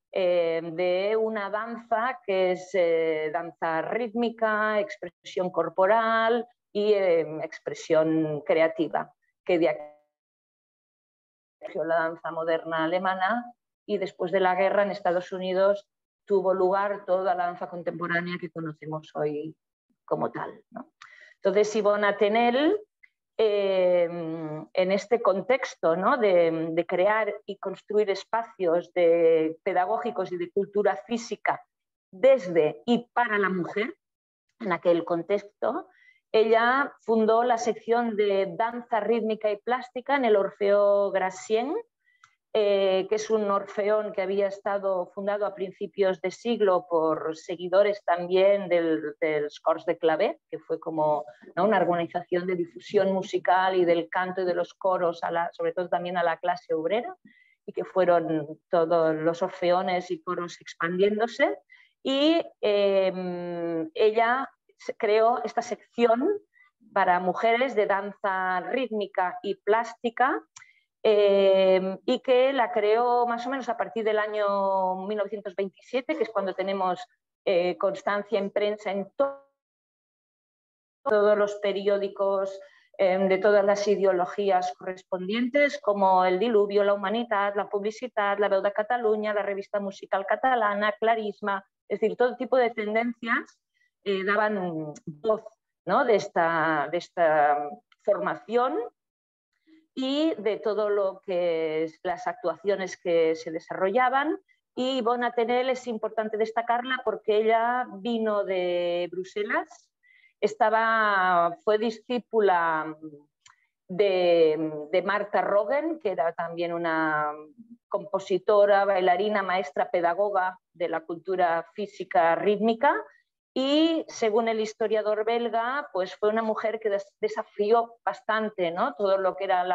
S2: de una danza que es danza rítmica, expresión corporal y expresión creativa, que de aquí surgió la danza moderna alemana, y después de la guerra en Estados Unidos tuvo lugar toda la danza contemporánea que conocemos hoy como tal, ¿no? Entonces Ivonne Atenel, en este contexto, ¿no? de crear y construir espacios pedagógicos y de cultura física desde y para la mujer, en aquel contexto, ella fundó la sección de danza rítmica y plástica en el Orfeó Gracién, que es un orfeón que había estado fundado a principios de siglo por seguidores también del Corts de Clavet, que fue como, ¿no? una organización de difusión musical y del canto y de los coros, sobre todo también a la clase obrera, y que fueron todos los orfeones y coros expandiéndose. Y ella creó esta sección para mujeres de danza rítmica y plástica, y que la creó más o menos a partir del año 1927, que es cuando tenemos constancia en prensa en todos los periódicos de todas las ideologías correspondientes, como el Diluvio, la Humanitat, la Publicitat, la Veu de Catalunya, la Revista Musical Catalana, Clarisma, es decir, todo tipo de tendencias daban voz, ¿no?, de esta formación y de todo lo que es las actuaciones que se desarrollaban. Y Ivonne Atenel es importante destacarla porque ella vino de Bruselas, fue discípula de Martha Roggen, que era también una compositora, bailarina, maestra, pedagoga de la cultura física rítmica, y según el historiador belga, pues fue una mujer que desafió bastante, ¿no?, todo lo que era la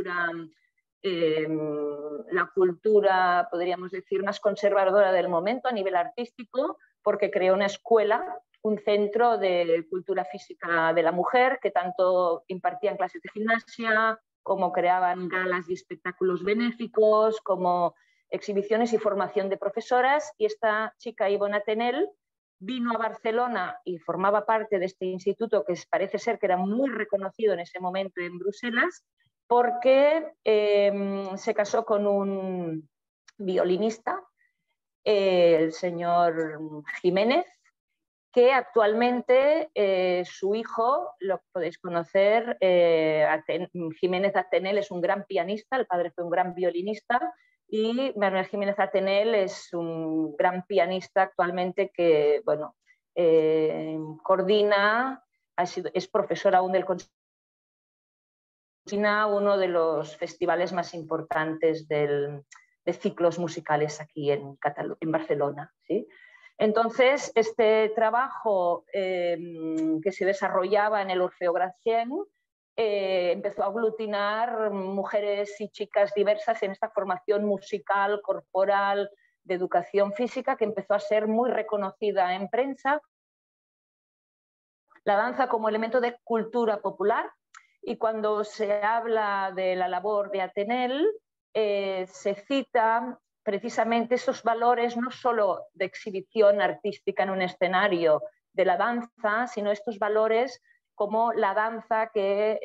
S2: cultura, podríamos decir, más conservadora del momento a nivel artístico, porque creó una escuela, un centro de cultura física de la mujer, que tanto impartían clases de gimnasia, como creaban galas y espectáculos benéficos, como exhibiciones y formación de profesoras. Y esta chica, Ivonne Atenel, vino a Barcelona y formaba parte de este instituto que parece ser que era muy reconocido en ese momento en Bruselas, porque se casó con un violinista, el señor Jiménez, que actualmente su hijo, lo podéis conocer, Jiménez Atenel es un gran pianista, el padre fue un gran violinista, y Manuel Jiménez Atenel es un gran pianista actualmente que, bueno, coordina, es profesor aún del Conservatorio, uno de los festivales más importantes de ciclos musicales aquí en Barcelona, ¿sí? Entonces, este trabajo que se desarrollaba en el Orfeo Gracién empezó a aglutinar mujeres y chicas diversas en esta formación musical, corporal, de educación física, que empezó a ser muy reconocida en prensa. La danza como elemento de cultura popular, y cuando se habla de la labor de Atenel, se cita precisamente esos valores no solo de exhibición artística en un escenario de la danza, sino estos valores como la danza que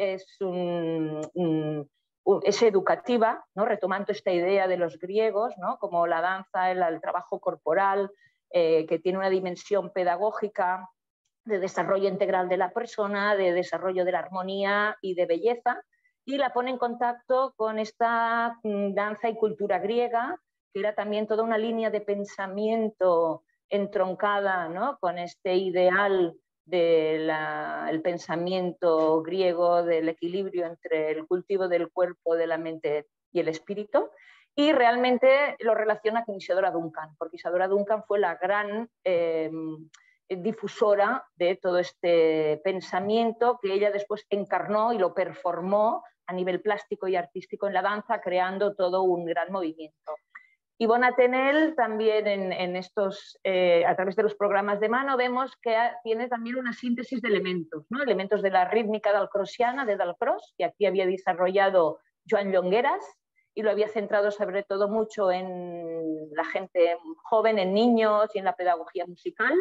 S2: es educativa, ¿no?, retomando esta idea de los griegos, ¿no?, como la danza, el trabajo corporal, que tiene una dimensión pedagógica, de desarrollo integral de la persona, de desarrollo de la armonía y de belleza, y la pone en contacto con esta danza y cultura griega, que era también toda una línea de pensamiento entroncada, ¿no?, con este ideal del pensamiento griego, del equilibrio entre el cultivo del cuerpo, de la mente y el espíritu, y realmente lo relaciona con Isadora Duncan, porque Isadora Duncan fue la gran difusora de todo este pensamiento que ella después encarnó y lo performó a nivel plástico y artístico en la danza, creando todo un gran movimiento. Ivonne Atenel también en estos, a través de los programas de mano, vemos que tiene también una síntesis de elementos, ¿no?, elementos de la rítmica dalcrossiana, de Dalcross, que aquí había desarrollado Joan Llongueras, y lo había centrado sobre todo mucho en la gente joven, en niños y en la pedagogía musical.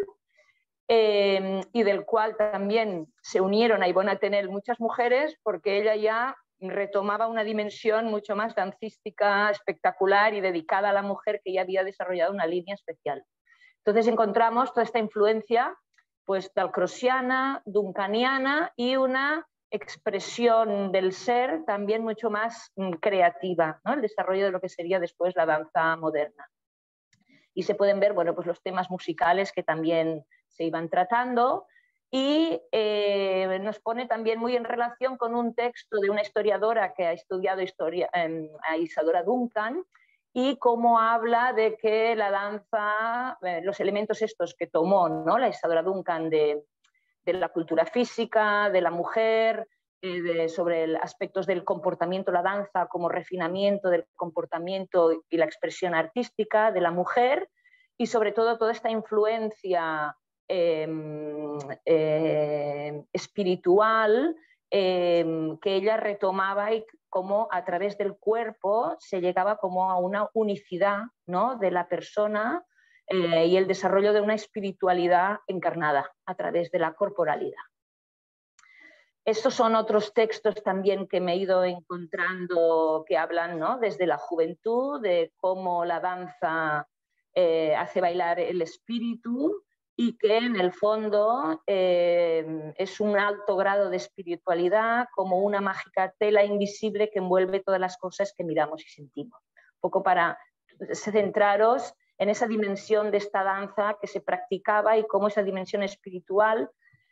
S2: Y del cual también se unieron a Ivonne Atenel muchas mujeres, porque ella ya retomaba una dimensión mucho más dancística, espectacular y dedicada a la mujer, que ya había desarrollado una línea especial. Entonces encontramos toda esta influencia, pues, dalcrossiana, duncaniana, y una expresión del ser también mucho más creativa, ¿no?, el desarrollo de lo que sería después la danza moderna. Y se pueden ver, bueno, pues los temas musicales que también se iban tratando, y nos pone también muy en relación con un texto de una historiadora que ha estudiado historia, a Isadora Duncan, y cómo habla de que la danza, los elementos estos que tomó, ¿no?, la Isadora Duncan de la cultura física, de la mujer, sobre aspectos del comportamiento, la danza como refinamiento del comportamiento y la expresión artística de la mujer, y sobre todo toda esta influencia espiritual que ella retomaba, y cómo a través del cuerpo se llegaba como a una unicidad, ¿no?, de la persona y el desarrollo de una espiritualidad encarnada a través de la corporalidad. Estos son otros textos también que me he ido encontrando que hablan, ¿no?, desde la juventud, de cómo la danza hace bailar el espíritu y que en el fondo es un alto grado de espiritualidad, como una mágica tela invisible que envuelve todas las cosas que miramos y sentimos. Un poco para centraros en esa dimensión de esta danza que se practicaba y cómo esa dimensión espiritual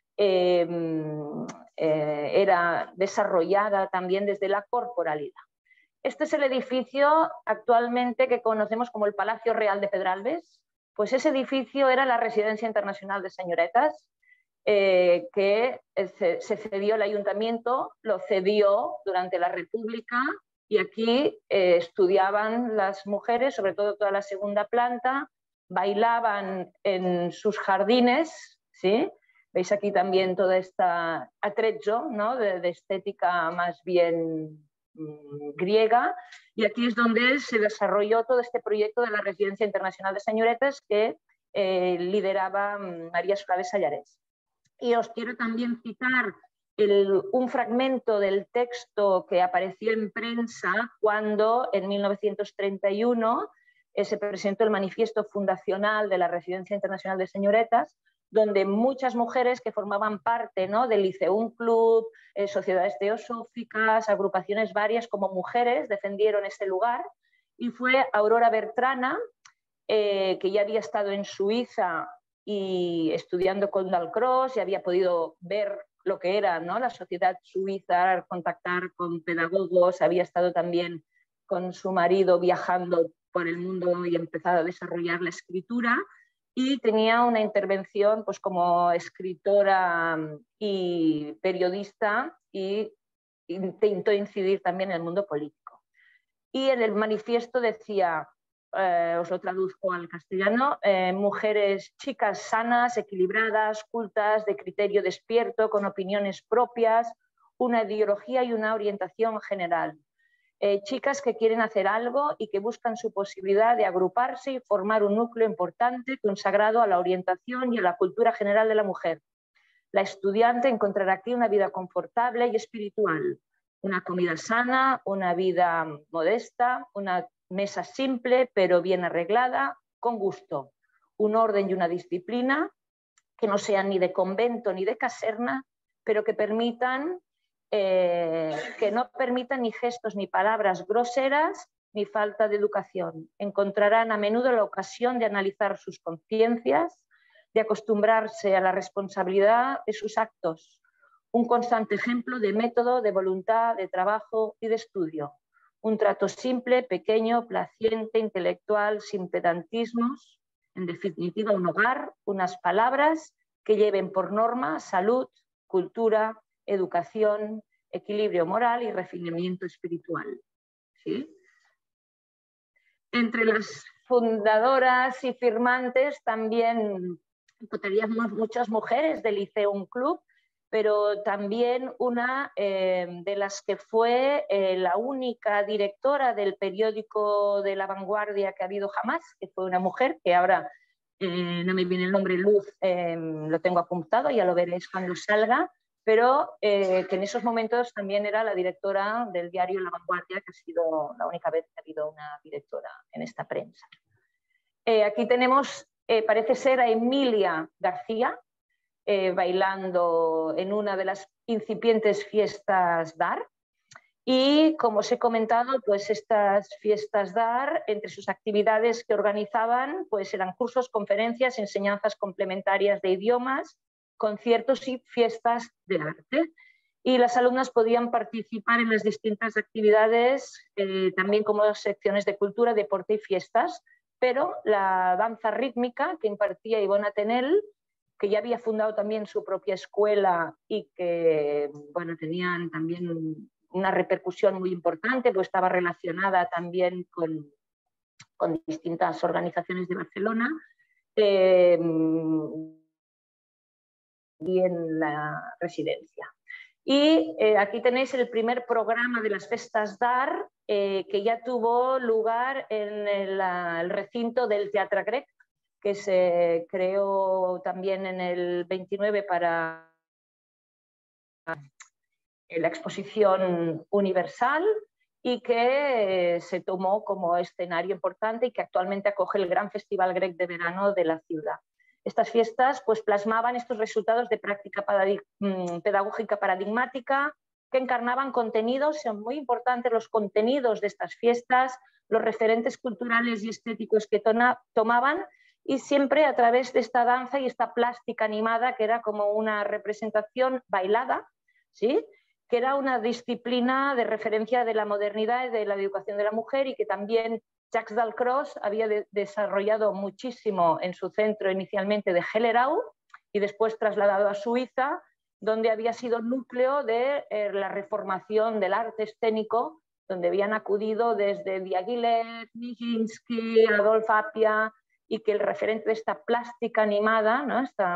S2: era desarrollada también desde la corporalidad. Este es el edificio actualmente que conocemos como el Palacio Real de Pedralbes. Pues ese edificio era la Residencia Internacional de Señoretas, que se cedió al ayuntamiento, lo cedió durante la República, y aquí estudiaban las mujeres, sobre todo toda la segunda planta, bailaban en sus jardines, ¿sí? Veis aquí también toda esta atrezzo, ¿no?, de estética más bien griega, y aquí es donde se desarrolló todo este proyecto de la Residencia Internacional de Señoretas que lideraba María Suárez Sallarés. Y os quiero también citar un fragmento del texto que apareció en prensa cuando en 1931 se presentó el manifiesto fundacional de la Residencia Internacional de Señoretas, donde muchas mujeres que formaban parte, ¿no?, del Liceum Club, sociedades teosóficas, agrupaciones varias, como mujeres defendieron este lugar, y fue Aurora Bertrana, que ya había estado en Suiza y estudiando con Dalcroze y había podido ver lo que era, ¿no?, la sociedad suiza, contactar con pedagogos, había estado también con su marido viajando por el mundo y empezado a desarrollar la escritura, y tenía una intervención pues como escritora y periodista, y intentó incidir también en el mundo político. Y en el manifiesto decía, os lo traduzco al castellano, mujeres, chicas sanas, equilibradas, cultas, de criterio despierto, con opiniones propias, una ideología y una orientación general. Chicas que quieren hacer algo y que buscan su posibilidad de agruparse y formar un núcleo importante consagrado a la orientación y a la cultura general de la mujer. La estudiante encontrará aquí una vida confortable y espiritual, una comida sana, una vida modesta, una mesa simple pero bien arreglada, con gusto, un orden y una disciplina que no sean ni de convento ni de caserna, pero que no permitan ni gestos ni palabras groseras ni falta de educación. Encontrarán a menudo la ocasión de analizar sus conciencias, de acostumbrarse a la responsabilidad de sus actos, un constante ejemplo de método, de voluntad, de trabajo y de estudio. Un trato simple, pequeño, placiente, intelectual, sin pedantismos, en definitiva un hogar, unas palabras que lleven por norma salud, cultura, educación, equilibrio moral y refinamiento espiritual. ¿Sí? Entre las fundadoras y firmantes también encontraríamos muchas mujeres del Liceum Club, pero también una de las que fue la única directora del periódico de La Vanguardia que ha habido jamás, que fue una mujer, que ahora no me viene el nombre, Luz, lo tengo apuntado, ya lo veréis cuando salga, pero que en esos momentos también era la directora del diario La Vanguardia, que ha sido la única vez que ha habido una directora en esta prensa. Aquí tenemos, parece ser, a Emilia García, bailando en una de las incipientes fiestas DAR. Y como os he comentado, pues estas fiestas DAR, entre sus actividades que organizaban, pues eran cursos, conferencias, enseñanzas complementarias de idiomas, conciertos y fiestas del arte. Y las alumnas podían participar en las distintas actividades, también como secciones de cultura, deporte y fiestas, pero la danza rítmica que impartía Ivonne Atenel, que ya había fundado también su propia escuela y que, bueno, tenían también una repercusión muy importante, pues estaba relacionada también con distintas organizaciones de Barcelona, y en la residencia. Y aquí tenéis el primer programa de las Festas d'Art, que ya tuvo lugar en el recinto del Teatre Grec, que se creó también en el 29 para la exposición universal y que se tomó como escenario importante y que actualmente acoge el gran Festival Grec de verano de la ciudad. Estas fiestas pues, plasmaban estos resultados de práctica pedagógica paradigmática que encarnaban contenidos, son muy importantes los contenidos de estas fiestas, los referentes culturales y estéticos que tomaban, y siempre a través de esta danza y esta plástica animada que era como una representación bailada, ¿sí? Que era una disciplina de referencia de la modernidad y de la educación de la mujer, y que también Jacques Dalcroze había desarrollado muchísimo en su centro inicialmente de Hellerau y después trasladado a Suiza, donde había sido núcleo de la reformación del arte escénico, donde habían acudido desde Diaghilev, Nijinsky, Adolphe Appia, y que el referente de esta plástica animada, ¿no? Esta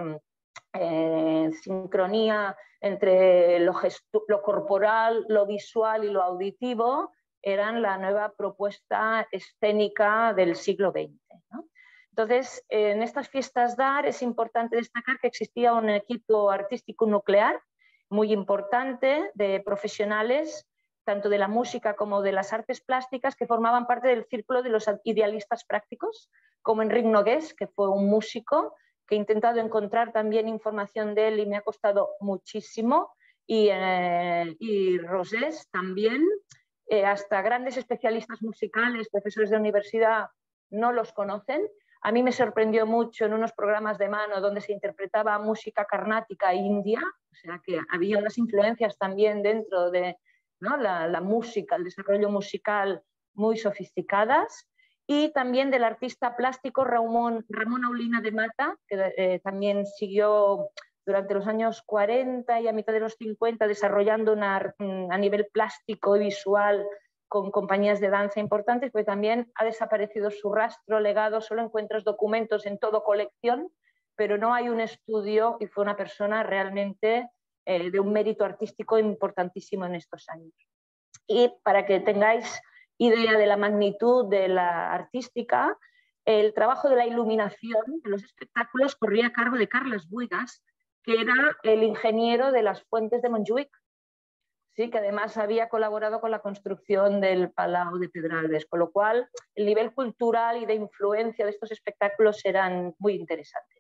S2: sincronía entre lo corporal, lo visual y lo auditivo, eran la nueva propuesta escénica del siglo XX, ¿no? Entonces, en estas fiestas DAR es importante destacar que existía un equipo artístico nuclear muy importante de profesionales, tanto de la música como de las artes plásticas, que formaban parte del círculo de los idealistas prácticos, como Enric Nogués, que fue un músico, que he intentado encontrar también información de él y me ha costado muchísimo, y Rosés también, hasta grandes especialistas musicales, profesores de universidad, no los conocen. A mí me sorprendió mucho en unos programas de mano donde se interpretaba música carnática india, o sea que había unas influencias también dentro de, ¿no?, la música, el desarrollo musical muy sofisticadas, y también del artista plástico Ramón Aulina de Mata, que también siguió durante los años 40 y a mitad de los 50 desarrollando a nivel plástico y visual con compañías de danza importantes, pero también ha desaparecido su rastro, legado, solo encuentras documentos en todo colección, pero no hay un estudio, y fue una persona realmente de un mérito artístico importantísimo en estos años. Y para que tengáis idea de la magnitud de la artística, el trabajo de la iluminación de los espectáculos corría a cargo de Carles Buigas, que era el ingeniero de las fuentes de Montjuïc, ¿sí?, que además había colaborado con la construcción del Palau de Pedralbes, con lo cual el nivel cultural y de influencia de estos espectáculos eran muy interesantes.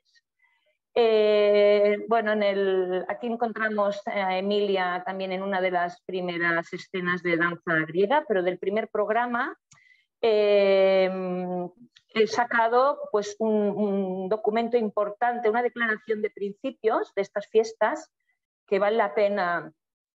S2: Bueno, aquí encontramos a Emilia también en una de las primeras escenas de danza griega, pero del primer programa he sacado pues, un documento importante, una declaración de principios de estas fiestas que vale la pena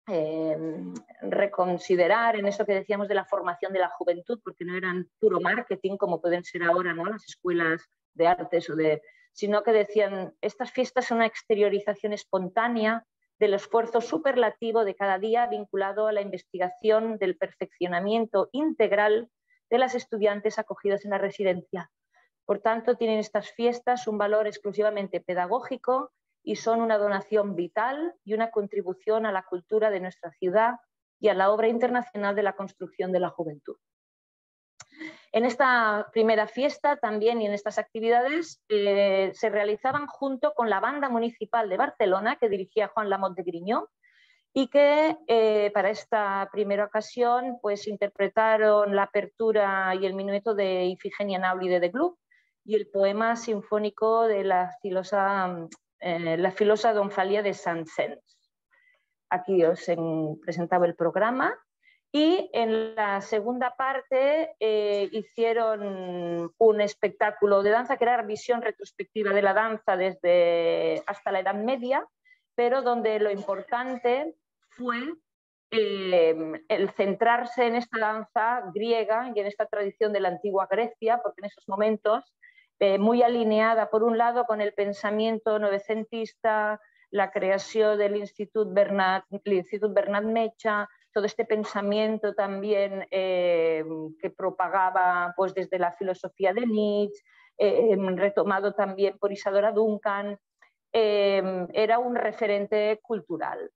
S2: reconsiderar en eso que decíamos de la formación de la juventud, porque no eran puro marketing como pueden ser ahora, ¿no?, las escuelas de artes, sino que decían, estas fiestas son una exteriorización espontánea del esfuerzo superlativo de cada día vinculado a la investigación del perfeccionamiento integral de las estudiantes acogidas en la residencia. Por tanto, tienen estas fiestas un valor exclusivamente pedagógico y son una donación vital y una contribución a la cultura de nuestra ciudad y a la obra internacional de la construcción de la juventud. En esta primera fiesta también y en estas actividades se realizaban junto con la Banda Municipal de Barcelona, que dirigía Juan Lamot de Griñó, y que para esta primera ocasión pues, interpretaron la apertura y el minueto de Ifigenia Nauli de Gluck y el poema sinfónico de la filosa Donfalia de Saint-Saëns. Aquí os presentaba el programa. Y en la segunda parte hicieron un espectáculo de danza que era visión retrospectiva de la danza hasta la Edad Media, pero donde lo importante fue el centrarse en esta danza griega y en esta tradición de la antigua Grecia, porque en esos momentos, muy alineada por un lado con el pensamiento novecentista, la creación del Institut Bernat Metge, todo este pensamiento también que propagaba pues, desde la filosofía de Nietzsche, retomado también por Isadora Duncan, era un referente cultural.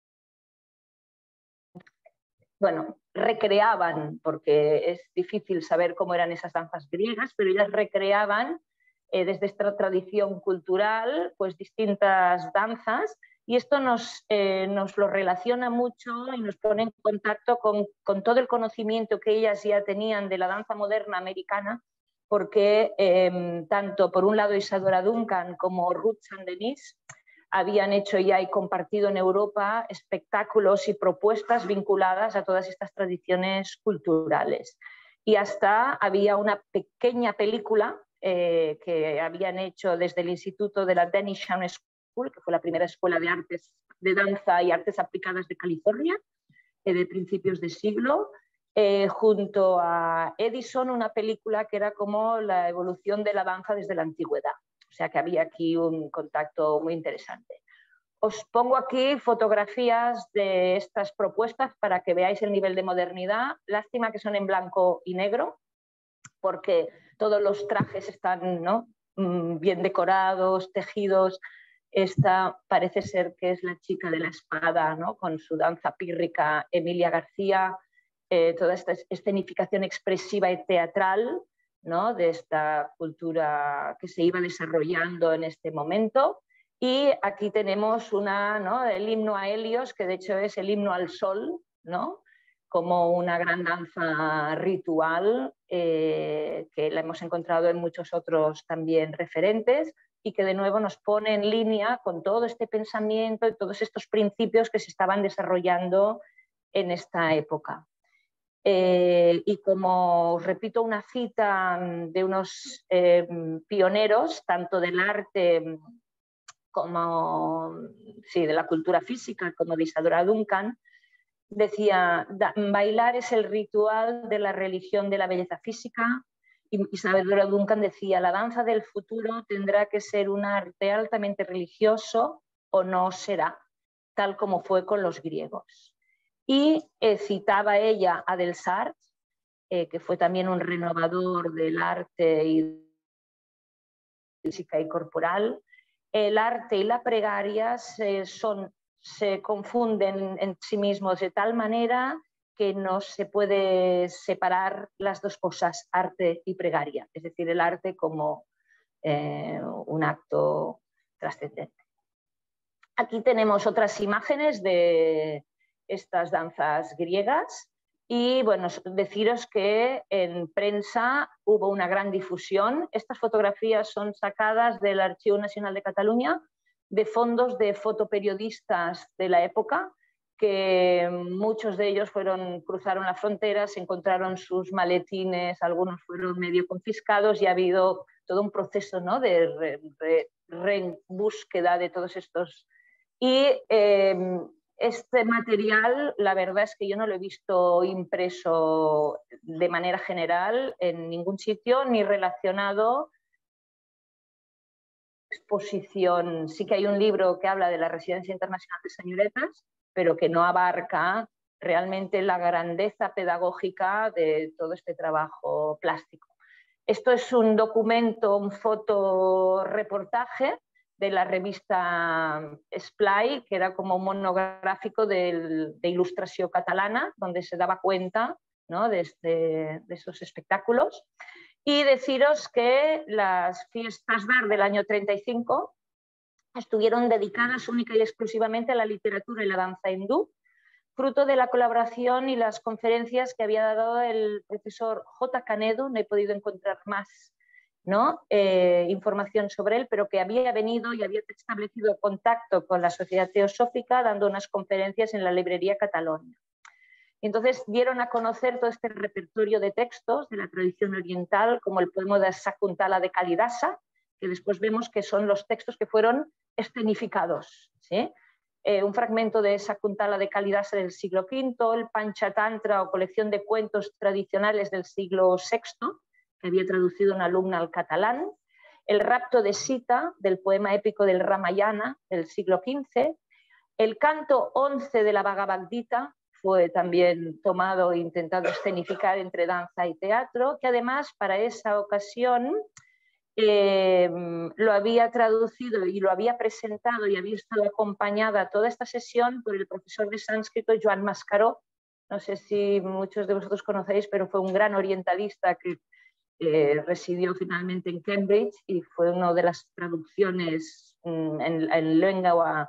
S2: Bueno, recreaban, porque es difícil saber cómo eran esas danzas griegas, pero ellas recreaban desde esta tradición cultural pues distintas danzas Y esto nos lo relaciona mucho y nos pone en contacto con todo el conocimiento que ellas ya tenían de la danza moderna americana, porque tanto por un lado Isadora Duncan como Ruth Saint-Denis habían hecho ya y compartido en Europa espectáculos y propuestas vinculadas a todas estas tradiciones culturales. Y hasta había una pequeña película que habían hecho desde el Instituto de la Denisham School, que fue la primera escuela de artes de danza y artes aplicadas de California, de principios de siglo, junto a Edison, una película que era como la evolución de la danza desde la antigüedad. O sea que había aquí un contacto muy interesante. Os pongo aquí fotografías de estas propuestas para que veáis el nivel de modernidad. Lástima que son en blanco y negro, porque todos los trajes están, ¿no?, bien decorados, tejidos. Esta parece ser que es la chica de la espada, ¿no?, con su danza pírrica, Emilia García, toda esta escenificación expresiva y teatral, ¿no?, de esta cultura que se iba desarrollando en este momento. Y aquí tenemos ¿no?, el himno a Helios, que de hecho es el himno al sol, ¿no?, como una gran danza ritual que la hemos encontrado en muchos otros también referentes y que de nuevo nos pone en línea con todo este pensamiento y todos estos principios que se estaban desarrollando en esta época. Y como os repito una cita de unos pioneros, tanto del arte como de la cultura física, como de Isadora Duncan, decía: bailar es el ritual de la religión de la belleza física. Y Isadora Duncan decía: la danza del futuro tendrá que ser un arte altamente religioso o no será, tal como fue con los griegos. Y citaba ella a Delsart, que fue también un renovador del arte y física y corporal. El arte y la pregaria se confunden en sí mismos de tal manera que no se puede separar las dos cosas, arte y pregaria, es decir, el arte como un acto trascendente. Aquí tenemos otras imágenes de estas danzas griegas y bueno, deciros que en prensa hubo una gran difusión. Estas fotografías son sacadas del Archivo Nacional de Cataluña, de fondos de fotoperiodistas de la época, que muchos de ellos cruzaron la frontera, se encontraron sus maletines, algunos fueron medio confiscados y ha habido todo un proceso, ¿no?, de búsqueda de todos estos. Y este material, la verdad es que yo no lo he visto impreso de manera general en ningún sitio, ni relacionado exposición. Sí que hay un libro que habla de la Residencia Internacional de Señoretas, pero que no abarca realmente la grandeza pedagógica de todo este trabajo plástico. Esto es un documento, un fotoreportaje de la revista Esplai, que era como un monográfico de ilustración catalana, donde se daba cuenta, ¿no?, de esos espectáculos. Y deciros que las fiestas d'art del año 35 estuvieron dedicadas única y exclusivamente a la literatura y la danza hindú, fruto de la colaboración y las conferencias que había dado el profesor J. Canedo. No he podido encontrar más, ¿no?, información sobre él, pero que había venido y había establecido contacto con la Sociedad Teosófica dando unas conferencias en la librería Catalonia. Entonces dieron a conocer todo este repertorio de textos de la tradición oriental, como el poema de Sakuntala de Kalidasa, que después vemos que son los textos que fueron escenificados, ¿sí? Un fragmento de Sakuntala de Kalidasa del siglo V, el Panchatantra o colección de cuentos tradicionales del siglo VI, que había traducido una alumna al catalán, el rapto de Sita, del poema épico del Ramayana del siglo XV, el canto 11 de la Bhagavad Gita fue también tomado e intentado escenificar entre danza y teatro, que además para esa ocasión lo había traducido y lo había presentado y había estado acompañada toda esta sesión por el profesor de sánscrito Joan Mascaró. No sé si muchos de vosotros conocéis, pero fue un gran orientalista que residió finalmente en Cambridge y fue una de las traducciones en lengua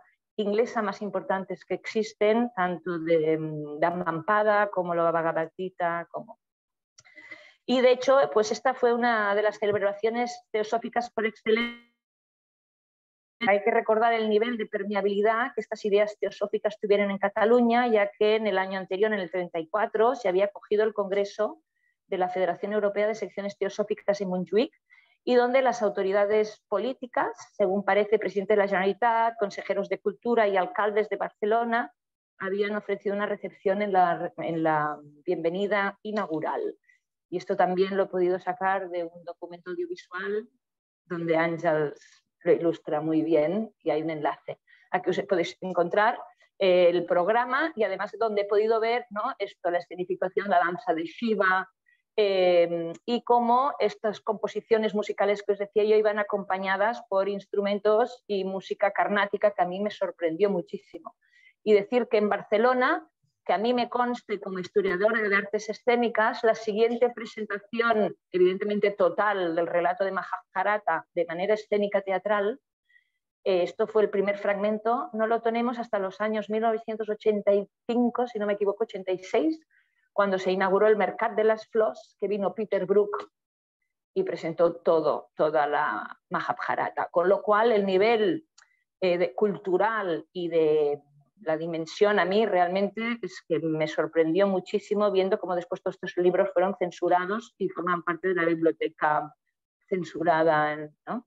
S2: inglesa más importantes que existen, tanto de Dhammapada como la Bhagavad Gita, Y de hecho, pues esta fue una de las celebraciones teosóficas por excelencia. Hay que recordar el nivel de permeabilidad que estas ideas teosóficas tuvieron en Cataluña, ya que en el año anterior, en el 34, se había acogido el Congreso de la Federación Europea de Secciones Teosóficas en Montjuïc, y donde las autoridades políticas, según parece, presidente de la Generalitat, consejeros de Cultura y alcaldes de Barcelona, habían ofrecido una recepción en la bienvenida inaugural. Y esto también lo he podido sacar de un documento audiovisual donde Àngels lo ilustra muy bien y hay un enlace. Aquí os podéis encontrar el programa y además donde he podido ver, ¿no?, esto, la escenificación, la danza de Shiva, y cómo estas composiciones musicales que os decía yo iban acompañadas por instrumentos y música carnática, que a mí me sorprendió muchísimo. Y decir que en Barcelona, que a mí me conste como historiadora de artes escénicas, la siguiente presentación, evidentemente total, del relato de Mahabharata de manera escénica teatral, esto fue el primer fragmento, no lo tenemos hasta los años 1985, si no me equivoco, 86, cuando se inauguró el Mercat de las Flors, que vino Peter Brook y presentó toda la Mahabharata, con lo cual el nivel cultural y de la dimensión a mí realmente es que me sorprendió muchísimo viendo cómo después todos estos libros fueron censurados y forman parte de la biblioteca censurada, ¿no?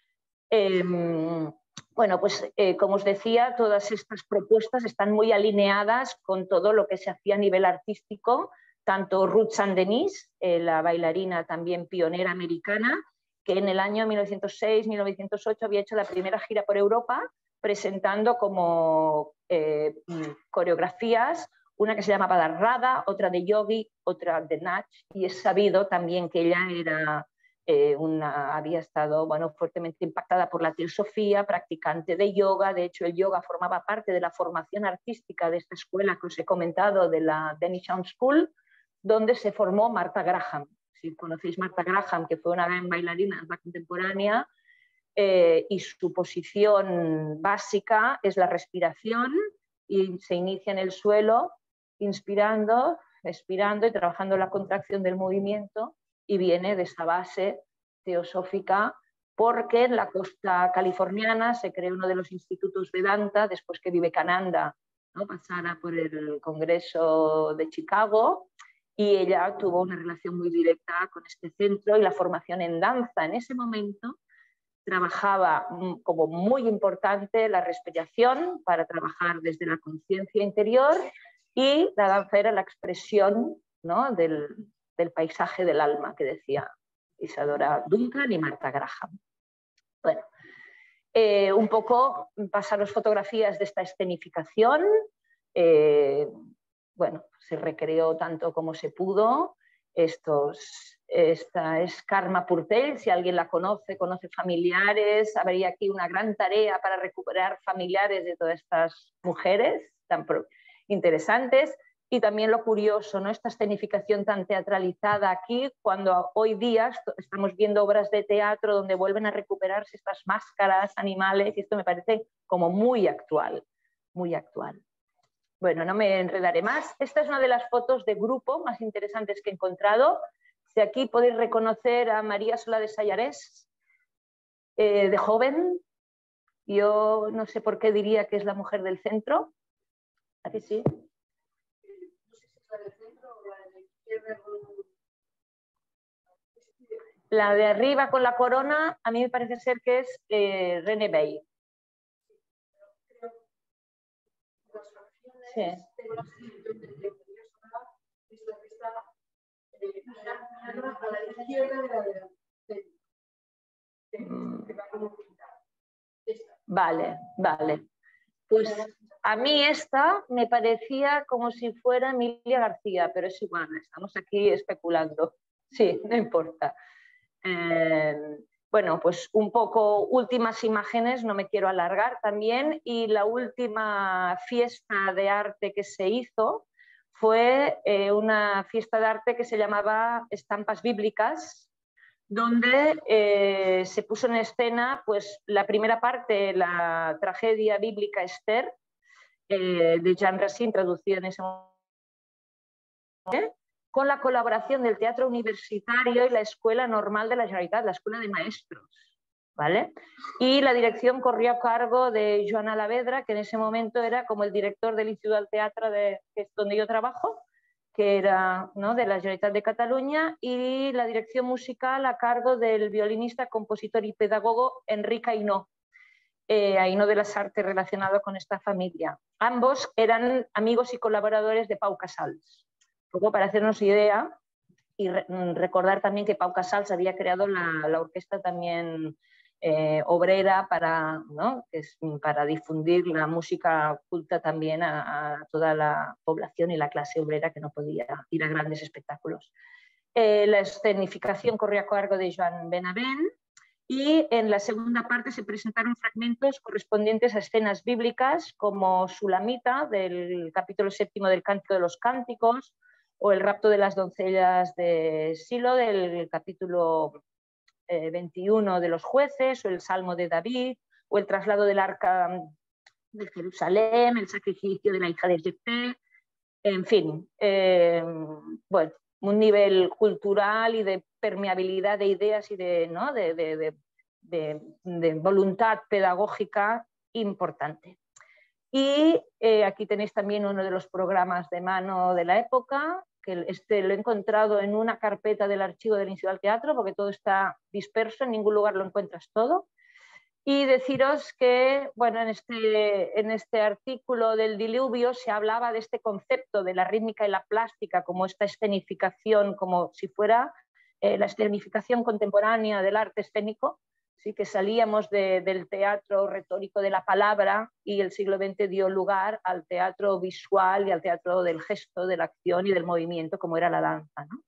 S2: Bueno, pues como os decía, todas estas propuestas están muy alineadas con todo lo que se hacía a nivel artístico, tanto Ruth Saint-Denis, la bailarina también pionera americana, que en el año 1906-1908 había hecho la primera gira por Europa, presentando como coreografías, una que se llamaba Radha, otra de Yogi, otra de Nach, y es sabido también que ella era había estado, bueno, fuertemente impactada por la teosofía, practicante de yoga. De hecho, el yoga formaba parte de la formación artística de esta escuela que os he comentado, de la Denisham School, donde se formó Martha Graham. Si conocéis Martha Graham, que fue una gran bailarina contemporánea, y su posición básica es la respiración, y se inicia en el suelo, inspirando, expirando y trabajando la contracción del movimiento, y viene de esa base teosófica, porque en la costa californiana se creó uno de los institutos Vedanta después que Vivekananda, ¿no?, pasara por el Congreso de Chicago, y ella tuvo una relación muy directa con este centro y la formación en danza. En ese momento trabajaba como muy importante la respiración para trabajar desde la conciencia interior, y la danza era la expresión, ¿no?, del paisaje del alma, que decía Isadora Duncan y Martha Graham. Bueno, un poco pasaros fotografías de esta escenificación. Bueno, se recreó tanto como se pudo. Esta es Karma Purtell, si alguien la conoce familiares. Habría aquí una gran tarea para recuperar familiares de todas estas mujeres tan interesantes. Y también lo curioso, ¿no?, esta escenificación tan teatralizada aquí, cuando hoy día estamos viendo obras de teatro donde vuelven a recuperarse estas máscaras, animales, y esto me parece como muy actual, muy actual. Bueno, no me enredaré más. Esta es una de las fotos de grupo más interesantes que he encontrado. Si aquí podéis reconocer a María Solà de Sallarès, de joven. Yo no sé por qué diría que es la mujer del centro. ¿A que sí? La de arriba con la corona, a mí me parece ser que es René Bey. Sí. Vale, vale. Pues a mí esta me parecía como si fuera Emilia García, pero es igual, estamos aquí especulando. Sí, no importa. Bueno, pues un poco últimas imágenes, no me quiero alargar también, y la última fiesta de arte que se hizo fue una fiesta de arte que se llamaba Estampas Bíblicas, donde se puso en escena pues, la primera parte, la tragedia bíblica Esther, de Jean Racine, traducida en ese momento, con la colaboración del Teatro Universitario y la Escuela Normal de la Generalitat, la Escuela de Maestros. ¿Vale? Y la dirección corrió a cargo de Joan Alavedra, que en ese momento era como el director del Instituto del Teatro, que es donde yo trabajo, que era, ¿no?, de la Generalitat de Cataluña, y la dirección musical a cargo del violinista, compositor y pedagogo Enric Ainó, Ainó de las Artes, relacionado con esta familia. Ambos eran amigos y colaboradores de Pau Casals. Un poco para hacernos idea y recordar también que Pau Casals había creado la orquesta también obrera para, ¿no?, que es para difundir la música culta también a toda la población y la clase obrera que no podía ir a grandes espectáculos. La escenificación corrió a cargo de Joan Benavent y en la segunda parte se presentaron fragmentos correspondientes a escenas bíblicas como Sulamita del capítulo 7 del Cántico de los Cánticos o el rapto de las doncellas de Silo del capítulo 21 de los Jueces, o el Salmo de David, o el traslado del Arca de Jerusalén, el sacrificio de la hija de Jefté, en fin, bueno, un nivel cultural y de permeabilidad de ideas y de, ¿no?, de voluntad pedagógica importante. Y aquí tenéis también uno de los programas de mano de la época, que lo he encontrado en una carpeta del archivo del Instituto del Teatro, porque todo está disperso, en ningún lugar lo encuentras todo. Y deciros que, bueno, en este artículo del diluvio se hablaba de este concepto de la rítmica y la plástica como esta escenificación, como si fuera la escenificación contemporánea del arte escénico. Sí, que salíamos del teatro retórico de la palabra y el siglo XX dio lugar al teatro visual y al teatro del gesto, de la acción y del movimiento, como era la danza, ¿no?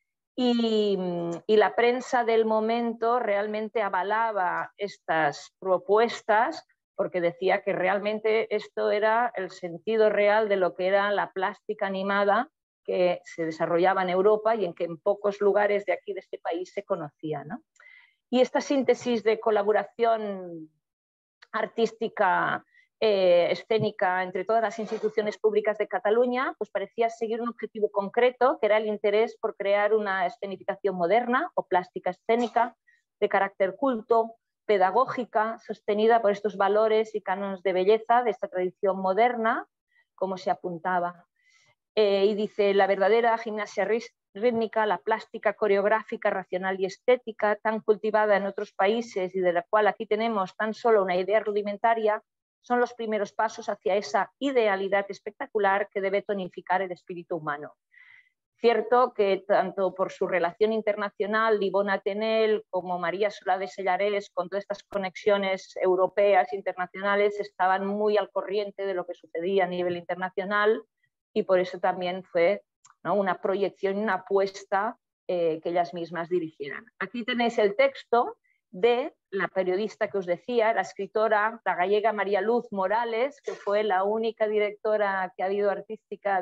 S2: Y la prensa del momento realmente avalaba estas propuestas porque decía que realmente esto era el sentido real de lo que era la plástica animada que se desarrollaba en Europa y en que en pocos lugares de aquí, de este país, se conocía, ¿no? Y esta síntesis de colaboración artística escénica entre todas las instituciones públicas de Cataluña, pues parecía seguir un objetivo concreto, que era el interés por crear una escenificación moderna o plástica escénica de carácter culto, pedagógica, sostenida por estos valores y cánones de belleza de esta tradición moderna, como se apuntaba. Y dice, la verdadera gimnasia rítmica, la plástica coreográfica, racional y estética, tan cultivada en otros países y de la cual aquí tenemos tan solo una idea rudimentaria, son los primeros pasos hacia esa idealidad espectacular que debe tonificar el espíritu humano. Cierto que tanto por su relación internacional, Yvonne Atenel como María Solà de Sellarès, con todas estas conexiones europeas internacionales, estaban muy al corriente de lo que sucedía a nivel internacional y por eso también fue, ¿no?, una proyección y una apuesta que ellas mismas dirigieran. Aquí tenéis el texto de la periodista que os decía, la escritora, la gallega María Luz Morales, que fue la única directora que ha habido artística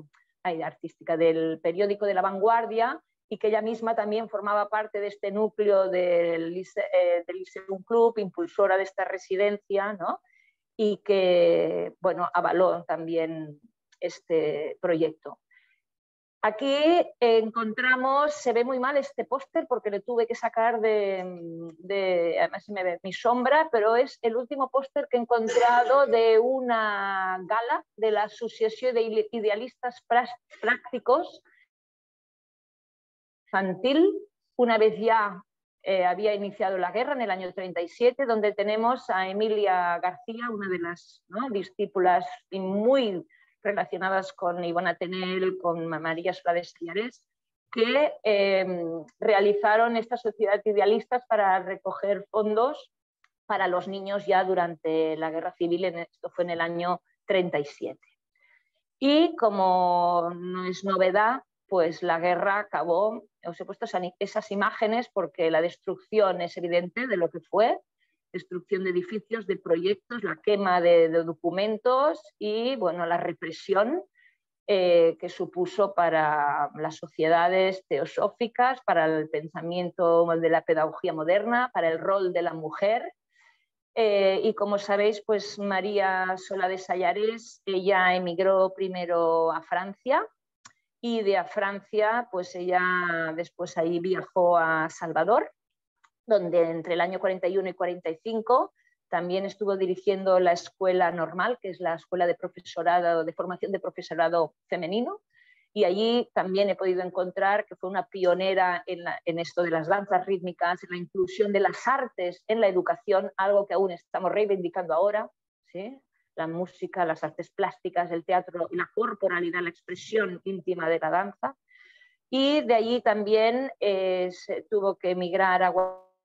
S2: del periódico de La Vanguardia y que ella misma también formaba parte de este núcleo del Lyceum Club, impulsora de esta residencia, ¿no?, y que, bueno, avaló también este proyecto. Aquí encontramos, se ve muy mal este póster porque le tuve que sacar además se me ve mi sombra, pero es el último póster que he encontrado de una gala de la Asociación de Idealistas Prácticos infantil, una vez ya había iniciado la guerra en el año 37, donde tenemos a Emilia García, una de las, ¿no?, discípulas muy relacionadas con Yvonne Atenel, con María Solà de Sellarès, que realizaron esta sociedad de idealistas para recoger fondos para los niños ya durante la guerra civil, esto fue en el año 37. Y como no es novedad, pues la guerra acabó. Os he puesto esas imágenes porque la destrucción es evidente de lo que fue, destrucción de edificios, de proyectos, la quema de documentos y, bueno, la represión que supuso para las sociedades teosóficas, para el pensamiento de la pedagogía moderna, para el rol de la mujer. Y como sabéis, pues María Solà de Sallarès, ella emigró primero a Francia, y de Francia pues ella después ahí viajó a Salvador, donde entre el año 41 y 45 también estuvo dirigiendo la escuela normal, que es la escuela de profesorado, de formación de profesorado femenino, y allí también he podido encontrar que fue una pionera en esto de las danzas rítmicas, en la inclusión de las artes en la educación, algo que aún estamos reivindicando ahora, ¿sí? La música, las artes plásticas, el teatro y la corporalidad, la expresión íntima de la danza. Y de allí también se tuvo que emigrar a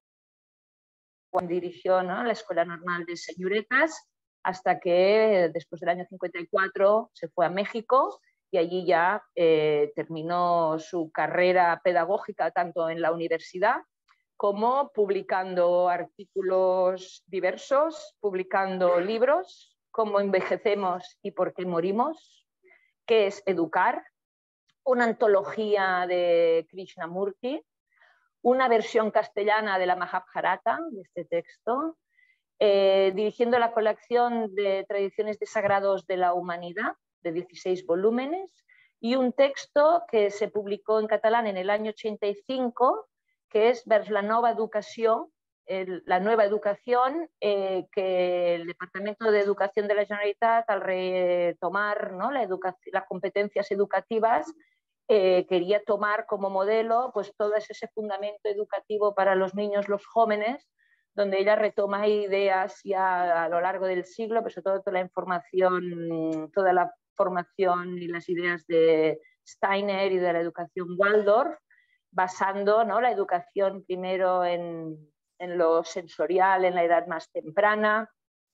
S2: cuando dirigió, ¿no?, la Escuela Normal de Señoretas, hasta que después del año 54 se fue a México y allí ya terminó su carrera pedagógica tanto en la universidad como publicando artículos diversos, publicando libros, Cómo envejecemos y por qué morimos, qué es educar, una antología de Krishnamurti, una versión castellana de la Mahabharata, de este texto, dirigiendo la colección de tradiciones de sagrados de la humanidad, de 16 volúmenes, y un texto que se publicó en catalán en el año 85, que es Vers la nova educació, la nueva educación, que el Departamento de Educación de la Generalitat, al retomar, ¿no?, las competencias educativas, quería tomar como modelo pues todo ese fundamento educativo para los niños, los jóvenes, donde ella retoma ideas ya a lo largo del siglo, pero sobre todo toda la información, toda la formación y las ideas de Steiner y de la educación Waldorf, basando, ¿no?, la educación primero en lo sensorial, en la edad más temprana,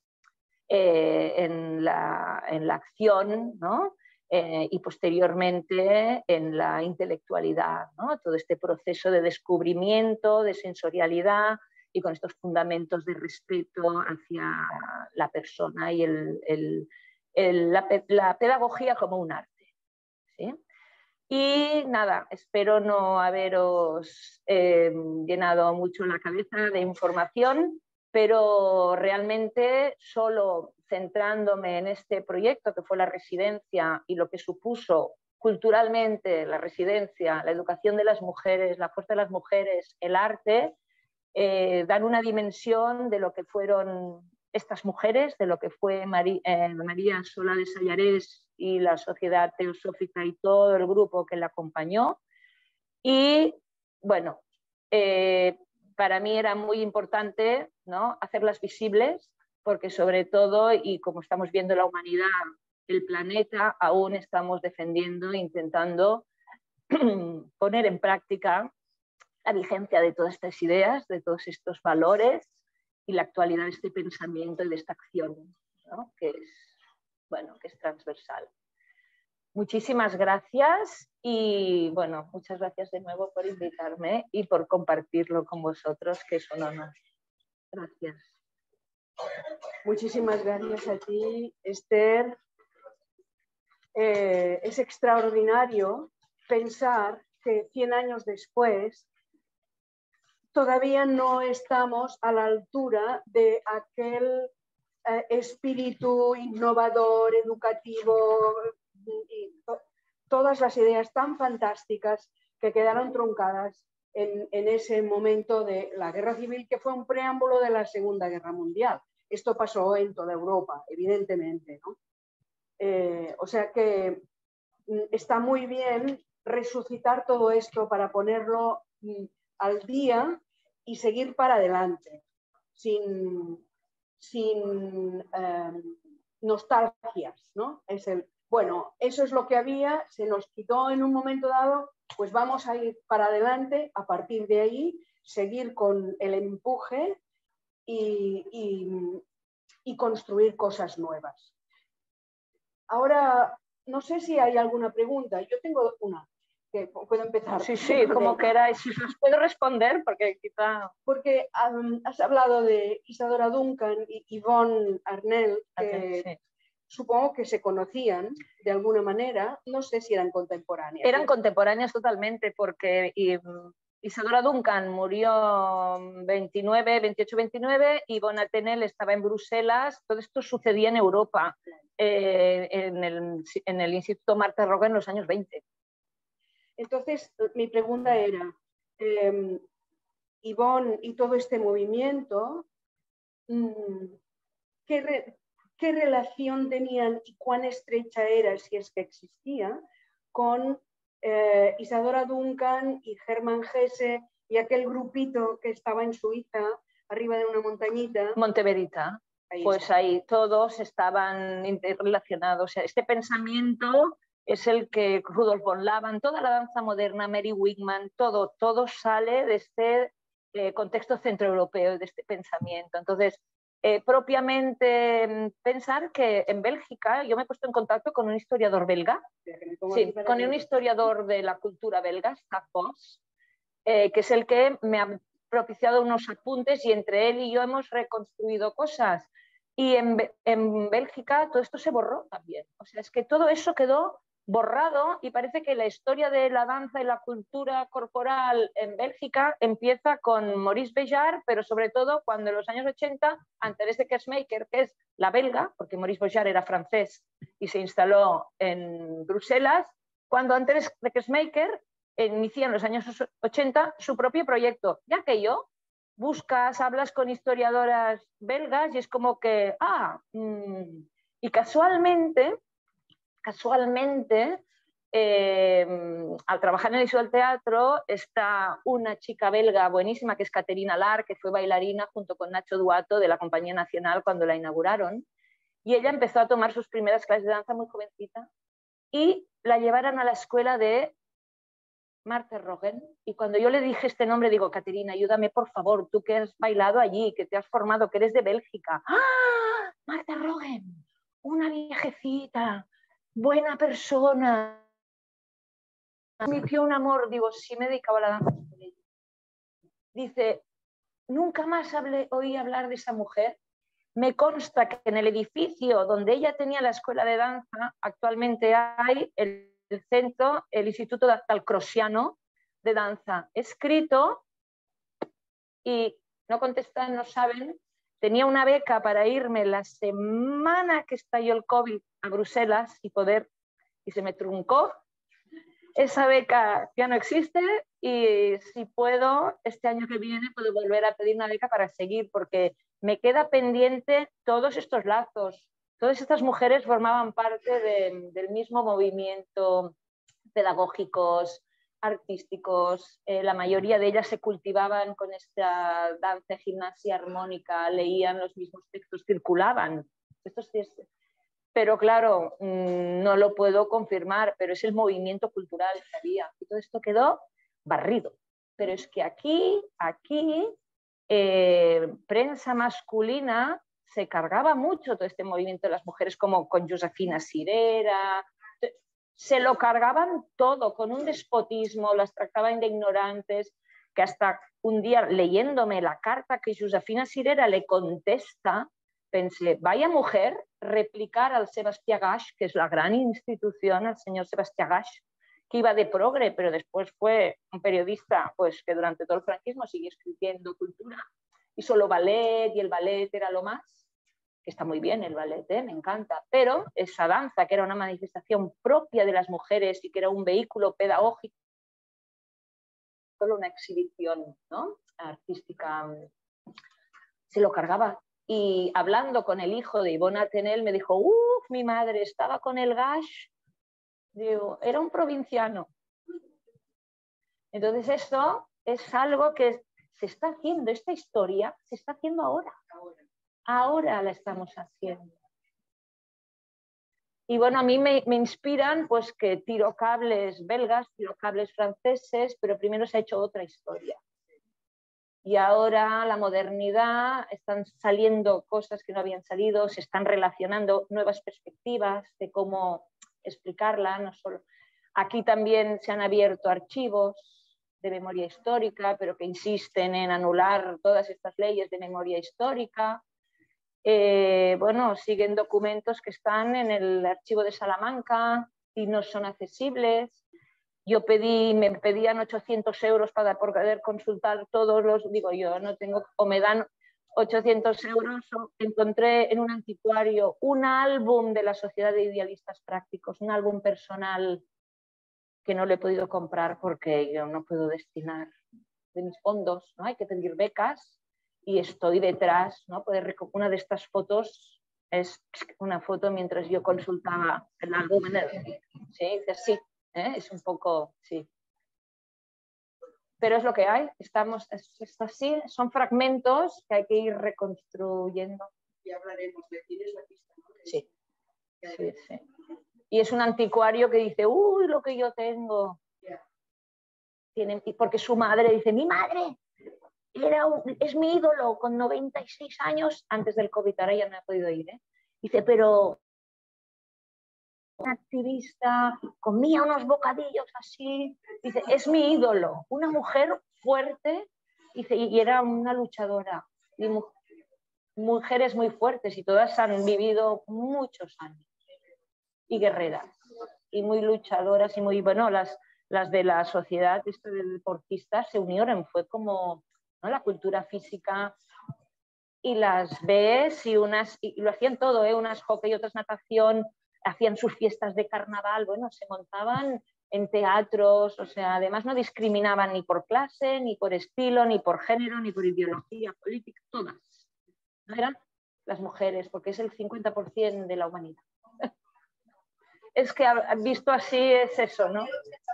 S2: en la acción, ¿no?, y posteriormente en la intelectualidad, ¿no?, todo este proceso de descubrimiento, de sensorialidad y con estos fundamentos de respeto hacia la persona y la pedagogía como un arte, ¿sí? Y nada, espero no haberos llenado mucho la cabeza de información, pero realmente solo centrándome en este proyecto que fue la residencia y lo que supuso culturalmente la residencia, la educación de las mujeres, la fuerza de las mujeres, el arte, dan una dimensión de lo que fueron estas mujeres, de lo que fue María Solà de Sallarès y la Sociedad Teosófica y todo el grupo que la acompañó. Y bueno, para mí era muy importante, ¿no?, hacerlas visibles, porque sobre todo, y como estamos viendo la humanidad, el planeta, aún estamos defendiendo, intentando poner en práctica la vigencia de todas estas ideas, de todos estos valores y la actualidad de este pensamiento y de esta acción, ¿no?, que es, bueno, que es transversal. Muchísimas gracias y bueno, muchas gracias de nuevo por invitarme y por compartirlo con vosotros, que es un honor. Gracias.
S1: Muchísimas gracias a ti, Esther. Es extraordinario pensar que 100 años después todavía no estamos a la altura de aquel espíritu innovador, educativo, y todas las ideas tan fantásticas que quedaron truncadas en ese momento de la Guerra Civil, que fue un preámbulo de la Segunda Guerra Mundial. Esto pasó en toda Europa, evidentemente, ¿no? O sea que está muy bien resucitar todo esto para ponerlo al día y seguir para adelante, sin nostalgias, ¿no? Bueno, eso es lo que había, se nos quitó en un momento dado, pues vamos a ir para adelante, a partir de ahí, seguir con el empuje y construir cosas nuevas. Ahora, no sé si hay alguna pregunta, yo tengo una. Que puedo empezar.
S2: Sí, sí, como queráis. Si os puedo responder, porque quizá...
S1: Porque has hablado de Isadora Duncan y Yvonne Arnell, que supongo que se conocían de alguna manera, no sé si eran contemporáneas.
S2: Eran contemporáneas totalmente, porque Isadora Duncan murió 28-29 y Yvonne Athenel estaba en Bruselas. Todo esto sucedía en Europa, en el Instituto Martha Roga en los años 20.
S1: Entonces, mi pregunta era, Yvonne y todo este movimiento, ¿qué relación tenían y cuán estrecha era, si es que existía, con Isadora Duncan y Hermann Hesse y aquel grupito que estaba en Suiza, arriba de una montañita?
S2: Monteverita. Pues ahí todos estaban interrelacionados. O sea, este pensamiento es el que Rudolf von Laban, toda la danza moderna, Mary Wigman, todo sale de este contexto centroeuropeo, de este pensamiento. Entonces, propiamente pensar que en Bélgica, yo me he puesto en contacto con un historiador belga, sí, con un historiador de la cultura belga, Staffos, que es el que me ha propiciado unos apuntes y entre él y yo hemos reconstruido cosas. Y en Bélgica todo esto se borró también. O sea, es que todo eso quedó borrado y parece que la historia de la danza y la cultura corporal en Bélgica empieza con Maurice Béjart, pero sobre todo cuando en los años 80, antes de Kersmaker, que es la belga, porque Maurice Béjart era francés y se instaló en Bruselas, cuando antes de Kersmaker inicia en los años 80 su propio proyecto. Ya que yo buscas, hablas con historiadoras belgas y es como que, y casualmente, al trabajar en el Liceo del Teatro está una chica belga buenísima que es Caterina Lar, que fue bailarina junto con Nacho Duato de la Compañía Nacional cuando la inauguraron, y ella empezó a tomar sus primeras clases de danza muy jovencita y la llevaron a la escuela de Martha Rogen, y cuando yo le dije este nombre, digo, Caterina, ayúdame por favor, tú que has bailado allí, que te has formado, que eres de Bélgica. ¡Ah! Martha Rogen, una viejecita, buena persona, me dio un amor. Digo, sí me dedicaba a la danza. Dice, nunca más oí hablar de esa mujer. Me consta que en el edificio donde ella tenía la escuela de danza, actualmente hay el centro, el Instituto Dalcroziano de Danza. Escrito, y no contestan, no saben, tenía una beca para irme la semana que estalló el COVID a Bruselas y se me truncó. Esa beca ya no existe y si puedo, este año que viene puedo volver a pedir una beca para seguir, porque me queda pendiente todos estos lazos. Todas estas mujeres formaban parte del mismo movimiento pedagógicos, artísticos. La mayoría de ellas se cultivaban con esta danza, gimnasia armónica, leían los mismos textos, circulaban. Pero claro, no lo puedo confirmar, pero es el movimiento cultural que había. Y todo esto quedó barrido. Pero es que aquí prensa masculina se cargaba mucho todo este movimiento de las mujeres, como con Josefina Sirera. Se lo cargaban todo con un despotismo, las trataban de ignorantes, que hasta un día leyéndome la carta que Josefina Sirera le contesta, pensé, vaya mujer, replicar al Sebastià Gasch, que es la gran institución, al señor Sebastià Gasch, que iba de progre, pero después fue un periodista pues, que durante todo el franquismo siguió escribiendo cultura, y solo ballet, y el ballet era lo más, que está muy bien el ballet, me encanta, pero esa danza, que era una manifestación propia de las mujeres y que era un vehículo pedagógico, solo una exhibición, ¿no?, artística, se lo cargaba. Y hablando con el hijo de Yvonne Athenel, me dijo, mi madre estaba con el Gasch, digo, era un provinciano. Entonces esto es algo que se está haciendo, esta historia se está haciendo ahora. Ahora la estamos haciendo. Y bueno, a mí me inspiran pues que tiro cables belgas, tiro cables franceses, pero primero se ha hecho otra historia. Y ahora la modernidad, están saliendo cosas que no habían salido, se están relacionando nuevas perspectivas de cómo explicarla. No solo. Aquí también se han abierto archivos de memoria histórica, pero que insisten en anular todas estas leyes de memoria histórica. bueno, siguen documentos que están en el archivo de Salamanca y no son accesibles. Yo me pedían 800 euros para poder consultar todos los, digo yo, no tengo, o me dan 800 euros, encontré en un anticuario un álbum de la Sociedad de Idealistas Prácticos, un álbum personal que no le he podido comprar porque yo no puedo destinar de mis fondos, ¿no? Hay que pedir becas y estoy detrás, ¿no? Una de estas fotos es una foto mientras yo consultaba el álbum. Sí, sí, es un poco, sí. Pero es lo que hay, es así, son fragmentos que hay que ir reconstruyendo.
S1: Y hablaremos de tienes la pista, ¿no?
S2: Sí, sí, sí. Y es un anticuario que dice, uy, lo que yo tengo. Yeah. Porque su madre dice, mi madre es mi ídolo con 96 años antes del COVID, ahora ya no he podido ir, ¿eh? Dice, pero una activista, comía unos bocadillos así, dice, es mi ídolo, una mujer fuerte, dice, y era una luchadora, y mujeres muy fuertes, y todas han vivido muchos años, y guerreras, y muy luchadoras, y muy, bueno, las de la sociedad de deportistas se unieron, fue como, ¿no? La cultura física, y las ves, y lo hacían todo, unas hockey, otras natación, hacían sus fiestas de carnaval, bueno, se montaban en teatros, o sea, además no discriminaban ni por clase, ni por estilo, ni por género, ni por ideología política, todas. ¿No eran las mujeres? Porque es el 50% de la humanidad. Es que visto así es eso, ¿no?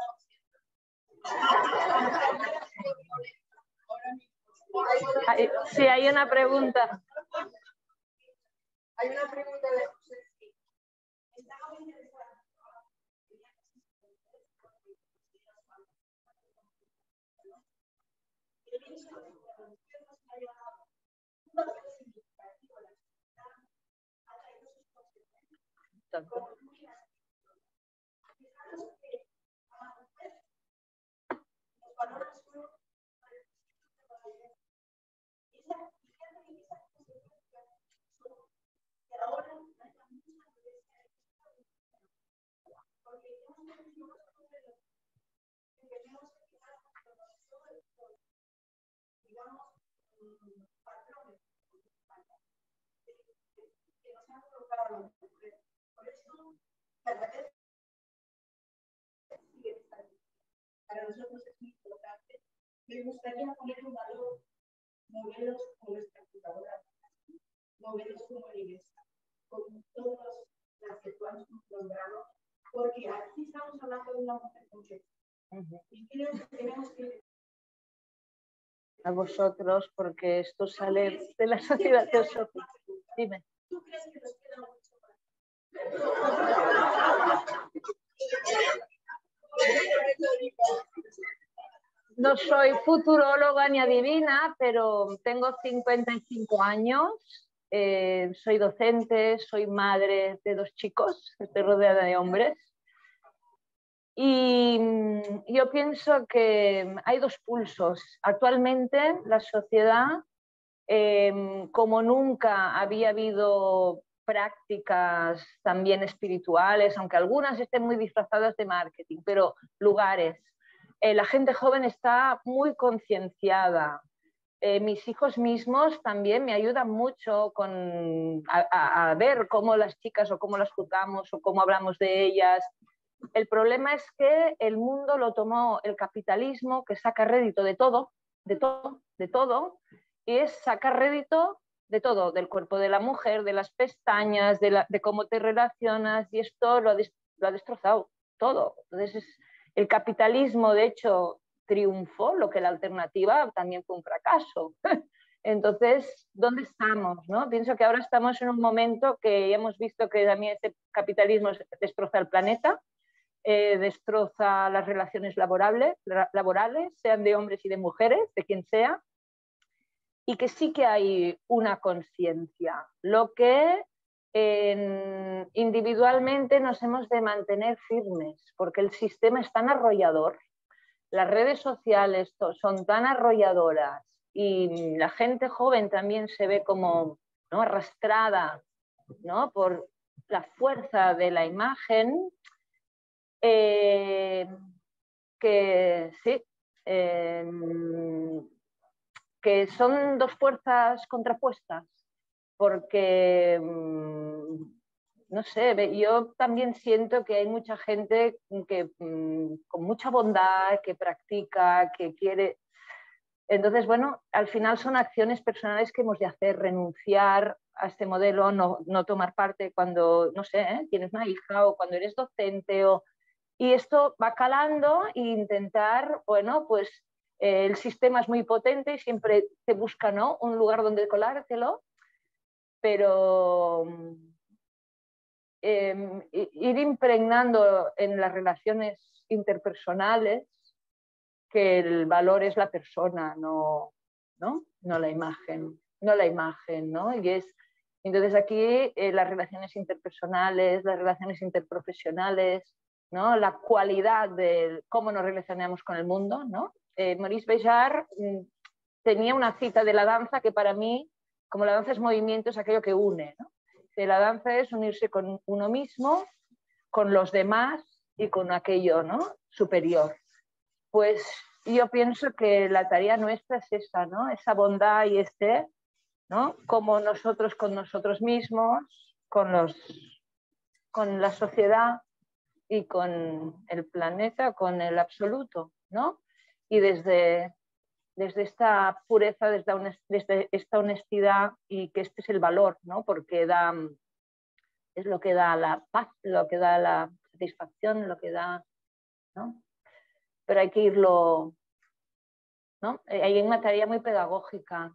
S2: Sí, hay una pregunta.
S1: Hay una pregunta de José. Para nosotros es muy importante. Me gustaría poner en valor modelos como nuestra fundadora, modelos como Inesa, con todas las que tú has nombrado, porque aquí estamos hablando de una mujer completa. Y creo que tenemos que...
S2: A vosotros, porque esto sale de la sociedad teosófica. Dime.
S1: ¿Tú crees que nos queda mucho más?
S2: No soy futuróloga ni adivina, pero tengo 55 años, soy docente, soy madre de 2 chicos, estoy rodeada de hombres. Y yo pienso que hay 2 pulsos. Actualmente la sociedad, como nunca había habido prácticas también espirituales, aunque algunas estén muy disfrazadas de marketing, pero lugares. La gente joven está muy concienciada. Mis hijos mismos también me ayudan mucho a ver cómo las chicas o cómo las juzgamos o cómo hablamos de ellas. El problema es que el mundo lo tomó el capitalismo, que saca rédito de todo, y es sacar rédito de todo, del cuerpo de la mujer, de las pestañas, de cómo te relacionas, y esto lo ha destrozado todo. Entonces, el capitalismo, de hecho, triunfó, lo que la alternativa también fue un fracaso. Entonces, ¿dónde estamos? ¿No? Pienso que ahora estamos en un momento que ya hemos visto que también este capitalismo destroza el planeta, destroza las relaciones laborales, sean de hombres y de mujeres, de quien sea, y que sí que hay una conciencia. Lo que individualmente nos hemos de mantener firmes, porque el sistema es tan arrollador, las redes sociales son tan arrolladoras y la gente joven también se ve como ¿no? Arrastrada, ¿no? Por la fuerza de la imagen, que sí, que son dos fuerzas contrapuestas, porque no sé, yo también siento que hay mucha gente que con mucha bondad, que practica, que quiere. Entonces, bueno, al final son acciones personales que hemos de hacer, renunciar a este modelo, no tomar parte cuando, no sé, tienes una hija o cuando eres docente. Y esto va calando e intentar, bueno, pues el sistema es muy potente y siempre te busca, ¿no?, un lugar donde colártelo, pero ir impregnando en las relaciones interpersonales que el valor es la persona, no la imagen, ¿no? Entonces aquí las relaciones interpersonales, las relaciones interprofesionales, ¿no? La cualidad de cómo nos relacionamos con el mundo, ¿no? Maurice Béjart tenía una cita de la danza que para mí, como la danza es movimiento, es aquello que une, ¿no? La danza es unirse con uno mismo, con los demás y con aquello, ¿no?, superior. Pues yo pienso que la tarea nuestra es esa, ¿no? Esa bondad y ¿no?, como nosotros con nosotros mismos, con la sociedad y con el planeta, con el absoluto, ¿no? Y desde esta pureza, desde esta honestidad, y que este es el valor, ¿no? Porque es lo que da la paz, lo que da la satisfacción, lo que da, ¿no? Pero hay que irlo, ¿no? Hay una tarea muy pedagógica.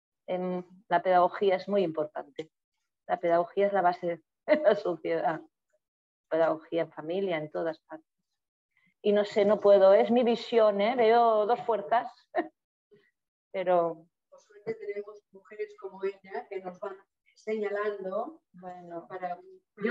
S2: La pedagogía es muy importante. La pedagogía es la base de la sociedad. Pedagogía en familia, en todas partes. Y no sé, no puedo, es mi visión, ¿eh? Veo dos fuerzas, pero...
S1: Por suerte tenemos mujeres como ella que nos van señalando.
S2: Bueno, yo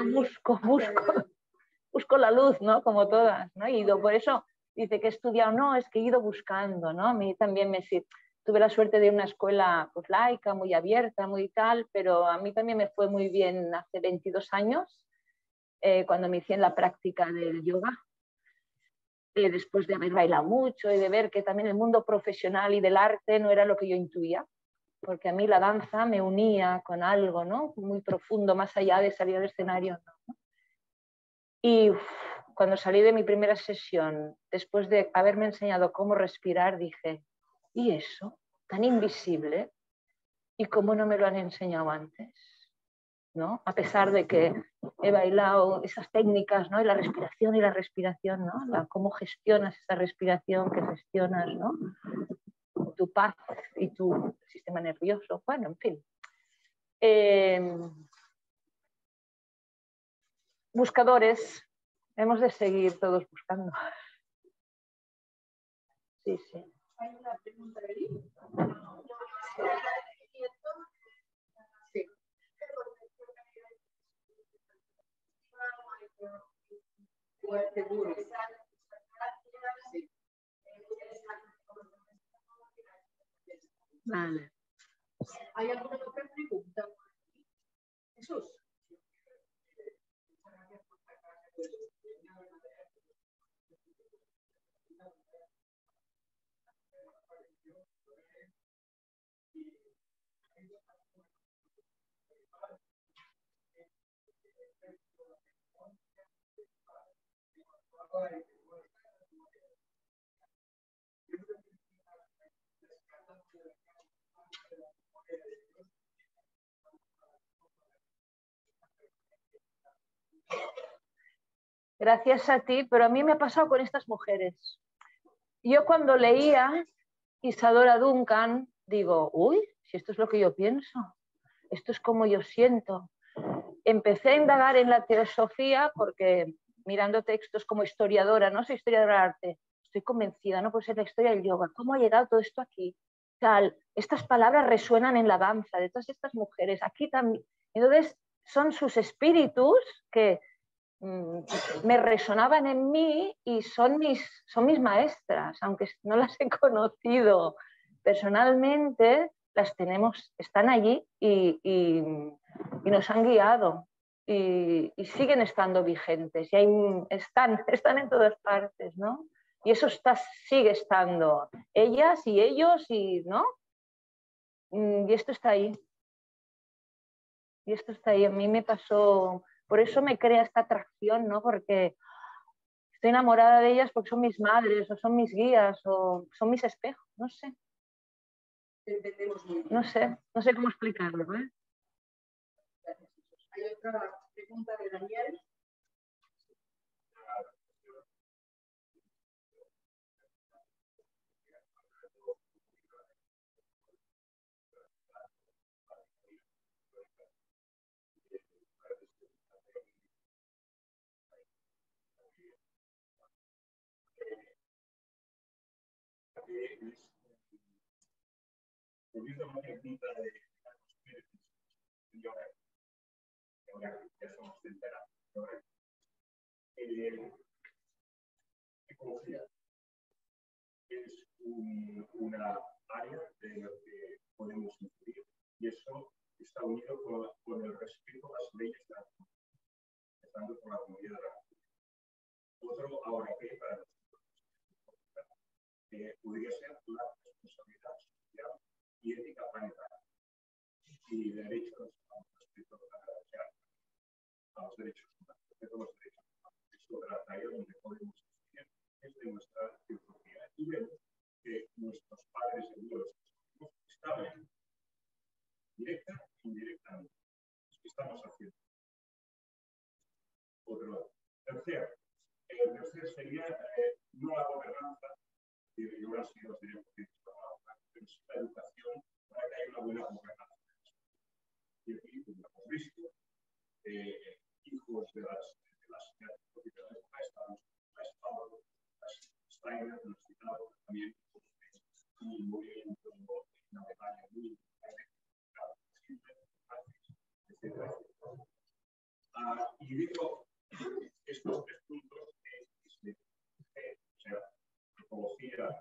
S2: busco la luz, ¿no? Como todas, ¿no? Y por eso dice que he estudiado, no, es que he ido buscando, ¿no? A mí también tuve la suerte de una escuela pues laica, muy abierta, muy tal, pero a mí también me fue muy bien hace 22 años, cuando me hice en la práctica del yoga, después de haber bailado mucho y de ver que también el mundo profesional y del arte no era lo que yo intuía, porque a mí la danza me unía con algo, ¿no?, muy profundo, más allá de salir al escenario, ¿no? Y cuando salí de mi primera sesión, después de haberme enseñado cómo respirar, dije, ¿y eso? Tan invisible. ¿Y cómo no me lo han enseñado antes? ¿No? A pesar de que he bailado esas técnicas, ¿no? Y la respiración, ¿no? Cómo gestionas esa respiración, que gestionas, ¿no?, tu paz y tu sistema nervioso. Bueno, en fin. Buscadores, hemos de seguir todos buscando. Sí, sí.
S1: ¿Hay una pregunta ahí? Sí. Seguro. Sí.
S2: Vale.
S1: ¿Hay alguna otra pregunta? Jesús.
S2: Gracias a ti, pero a mí me ha pasado con estas mujeres. Yo cuando leía Isadora Duncan, digo, uy, si esto es lo que yo pienso, esto es como yo siento. Empecé a indagar en la teosofía porque mirando textos como historiadora, no soy historiadora de arte, estoy convencida, no puede ser la historia del yoga, ¿cómo ha llegado todo esto aquí? Tal, estas palabras resuenan en la danza de todas estas mujeres, aquí también. Entonces, son sus espíritus que me resonaban en mí y son mis maestras, aunque no las he conocido personalmente, las tenemos, están allí y nos han guiado y siguen estando vigentes y están en todas partes, ¿no? Y eso sigue estando, ellas y ellos, ¿no? Y esto está ahí. Y esto está ahí. A mí me pasó, por eso me crea esta atracción, ¿no? Porque estoy enamorada de ellas porque son mis madres, o son mis guías, o son mis espejos, no sé. No sé cómo explicarlo, ¿eh?
S1: Hay otra pregunta de Daniel.
S3: Volviendo a la pregunta de los espíritus, yo ahora ya somos enterados, ecología es una área de la que podemos influir y eso está unido con el respeto a las leyes de la comunidad, empezando por la comunidad de la comunidad. Otro ahora que para nosotros podría ser la responsabilidad social y ética planetaria y derechos a respeto a los derechos humanos, respeto a los derechos humanos. Es otra área donde podemos estudiar desde nuestra filosofía y vemos que nuestros padres y abuelos estaban directa e indirectamente. ¿Qué estamos haciendo? Otro lado. Tercero, el tercer sería no la gobernanza, y ahora sí los diré porque pero sí la educación para que haya una buena gobernanza. Y aquí, como hemos visto, hijos de las propiedades estamos Steiner, los citados también, un movimiento en Alemania muy etc. Y digo estos tres puntos o sea, ecología,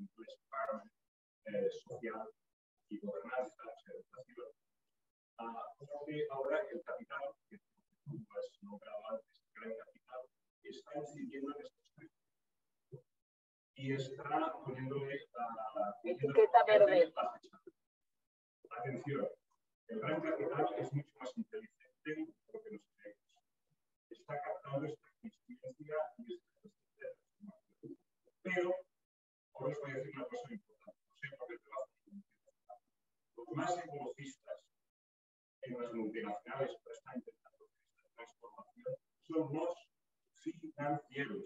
S3: social y gobernanza, o sea, educación. Porque ahora el capital, que tú has nombrado antes, el gran capital, está incidiendo en estos tres. Y está poniéndole
S2: etiqueta verde.
S3: Atención, el gran capital es mucho más inteligente de lo que nos creemos. Está captando esta existencia y esta existencia. Pero, ahora os voy a decir una cosa importante. No sé por qué te va a hacer. Los más ecologistas en las multinacionales que están intentando esta transformación son los financieros.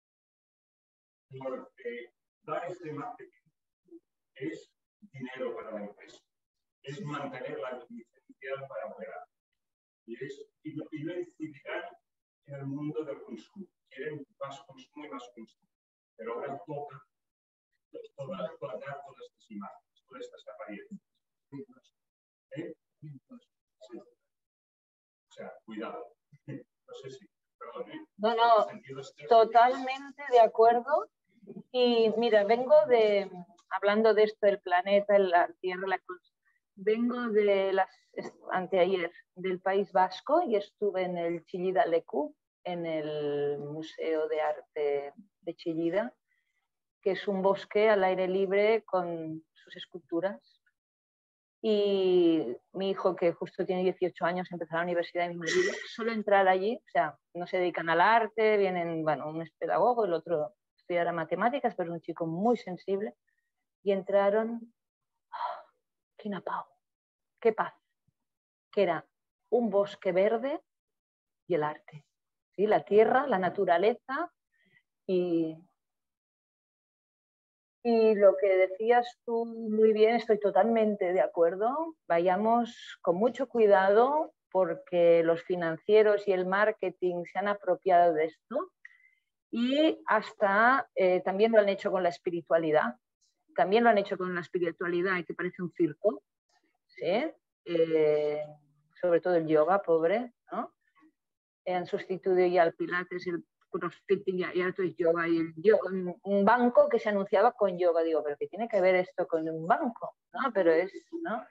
S3: Porque dar este marketing es dinero para la empresa, es mantener la licencia para operar y no incidirán en el mundo del consumo. Quieren más consumo y más consumo. Pero ahora toca dar todas estas imágenes, todas estas apariencias. Sí. O sea, cuidado. No sé si, perdón.
S2: No, totalmente de acuerdo. Y mira, hablando de esto del planeta, la Tierra, vengo anteayer del País Vasco y estuve en el Chillida Leku, en el Museo de Arte de Chillida, que es un bosque al aire libre con sus esculturas. Y mi hijo, que justo tiene 18 años, empezó la universidad en Madrid, solo entrar allí, o sea, no se dedican al arte, vienen, bueno, uno es pedagogo, el otro estudiará matemáticas, pero es un chico muy sensible, y entraron, quina pau, qué paz, que era un bosque verde y el arte, ¿sí? La tierra, la naturaleza y lo que decías tú muy bien, estoy totalmente de acuerdo. Vayamos con mucho cuidado porque los financieros y el marketing se han apropiado de esto y hasta también lo han hecho con la espiritualidad. También lo han hecho con la espiritualidad y que parece un circo, ¿sí? Sobre todo el yoga, pobre, ¿no? Han sustituido ya al pilates, crossfit y entonces yoga y un banco que se anunciaba con yoga. Digo, pero ¿qué tiene que ver esto con un banco? ¿No? Pero es, ¿no?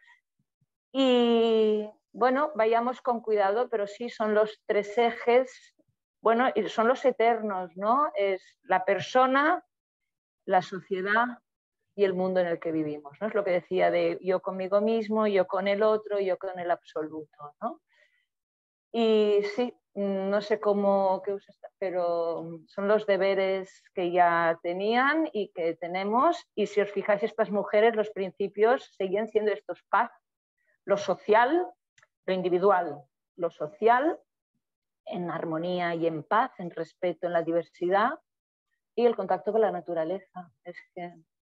S2: Y bueno, vayamos con cuidado, pero sí son los tres ejes, bueno, y son los eternos, ¿no? Es la persona, la sociedad y el mundo en el que vivimos, ¿no? Es lo que decía de yo conmigo mismo, yo con el otro, yo con el absoluto, ¿no? Y sí, no sé cómo, pero son los deberes que ya tenían y que tenemos. Y si os fijáis, estas mujeres, los principios seguían siendo estos: paz, lo social, lo individual, lo social, en armonía y en paz, en respeto, en la diversidad y el contacto con la naturaleza. Es que...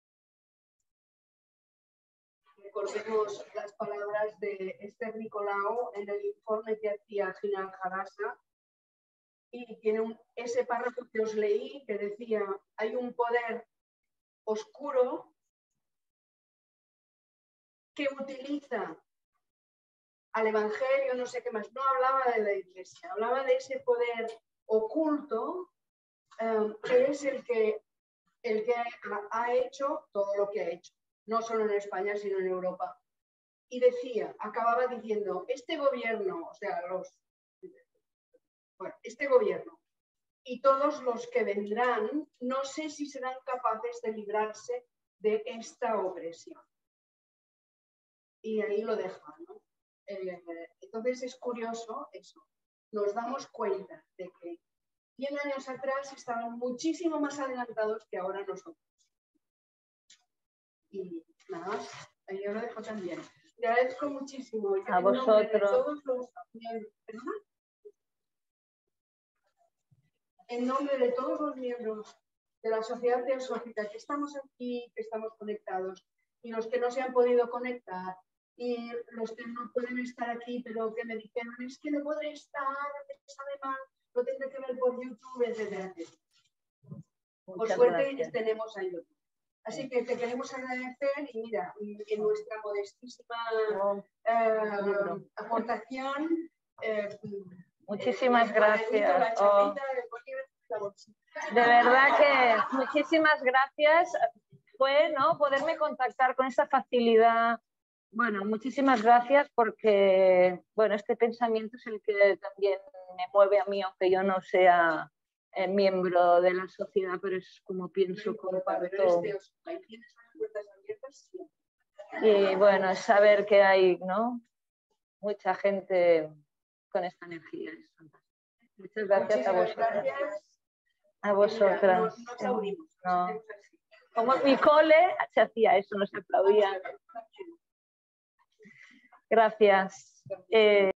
S1: Recordemos las palabras de Esther Nicolau en el informe que hacía Jinan Hadassa, y tiene ese párrafo que os leí que decía: hay un poder oscuro que utiliza al Evangelio, no sé qué más, no hablaba de la Iglesia, hablaba de ese poder oculto que es el que ha hecho todo lo que ha hecho, no solo en España, sino en Europa. Y decía, acababa diciendo, este gobierno, o sea, este gobierno y todos los que vendrán, no sé si serán capaces de librarse de esta opresión. Y ahí lo deja, ¿no? Entonces es curioso eso. Nos damos cuenta de que 100 años atrás estaban muchísimo más adelantados que ahora nosotros. Y nada más, ahí yo lo dejo también. Le agradezco muchísimo.
S2: A vosotros.
S1: En nombre de todos los miembros de la Sociedad Teosófica que estamos aquí, que estamos conectados, y los que no se han podido conectar, y los que no pueden estar aquí, pero que me dijeron, es que no podré estar, me sabe mal, lo tendré que ver por YouTube, etc. Por suerte tenemos a YouTube. Así que te queremos agradecer y mira, en nuestra modestísima aportación.
S2: Muchísimas gracias. De verdad que muchísimas gracias. Fue, ¿no?, poderme contactar con esa facilidad. Bueno, muchísimas gracias porque, bueno, este pensamiento es el que también me mueve a mí, aunque yo no sea miembro de la sociedad, pero es como pienso, comparto. Y bueno, es saber que hay, ¿no?, mucha gente con esta energía. Es fantástico. Muchas gracias a vosotras. A vosotras. No. Como en mi cole se hacía eso, no se aplaudía. Gracias.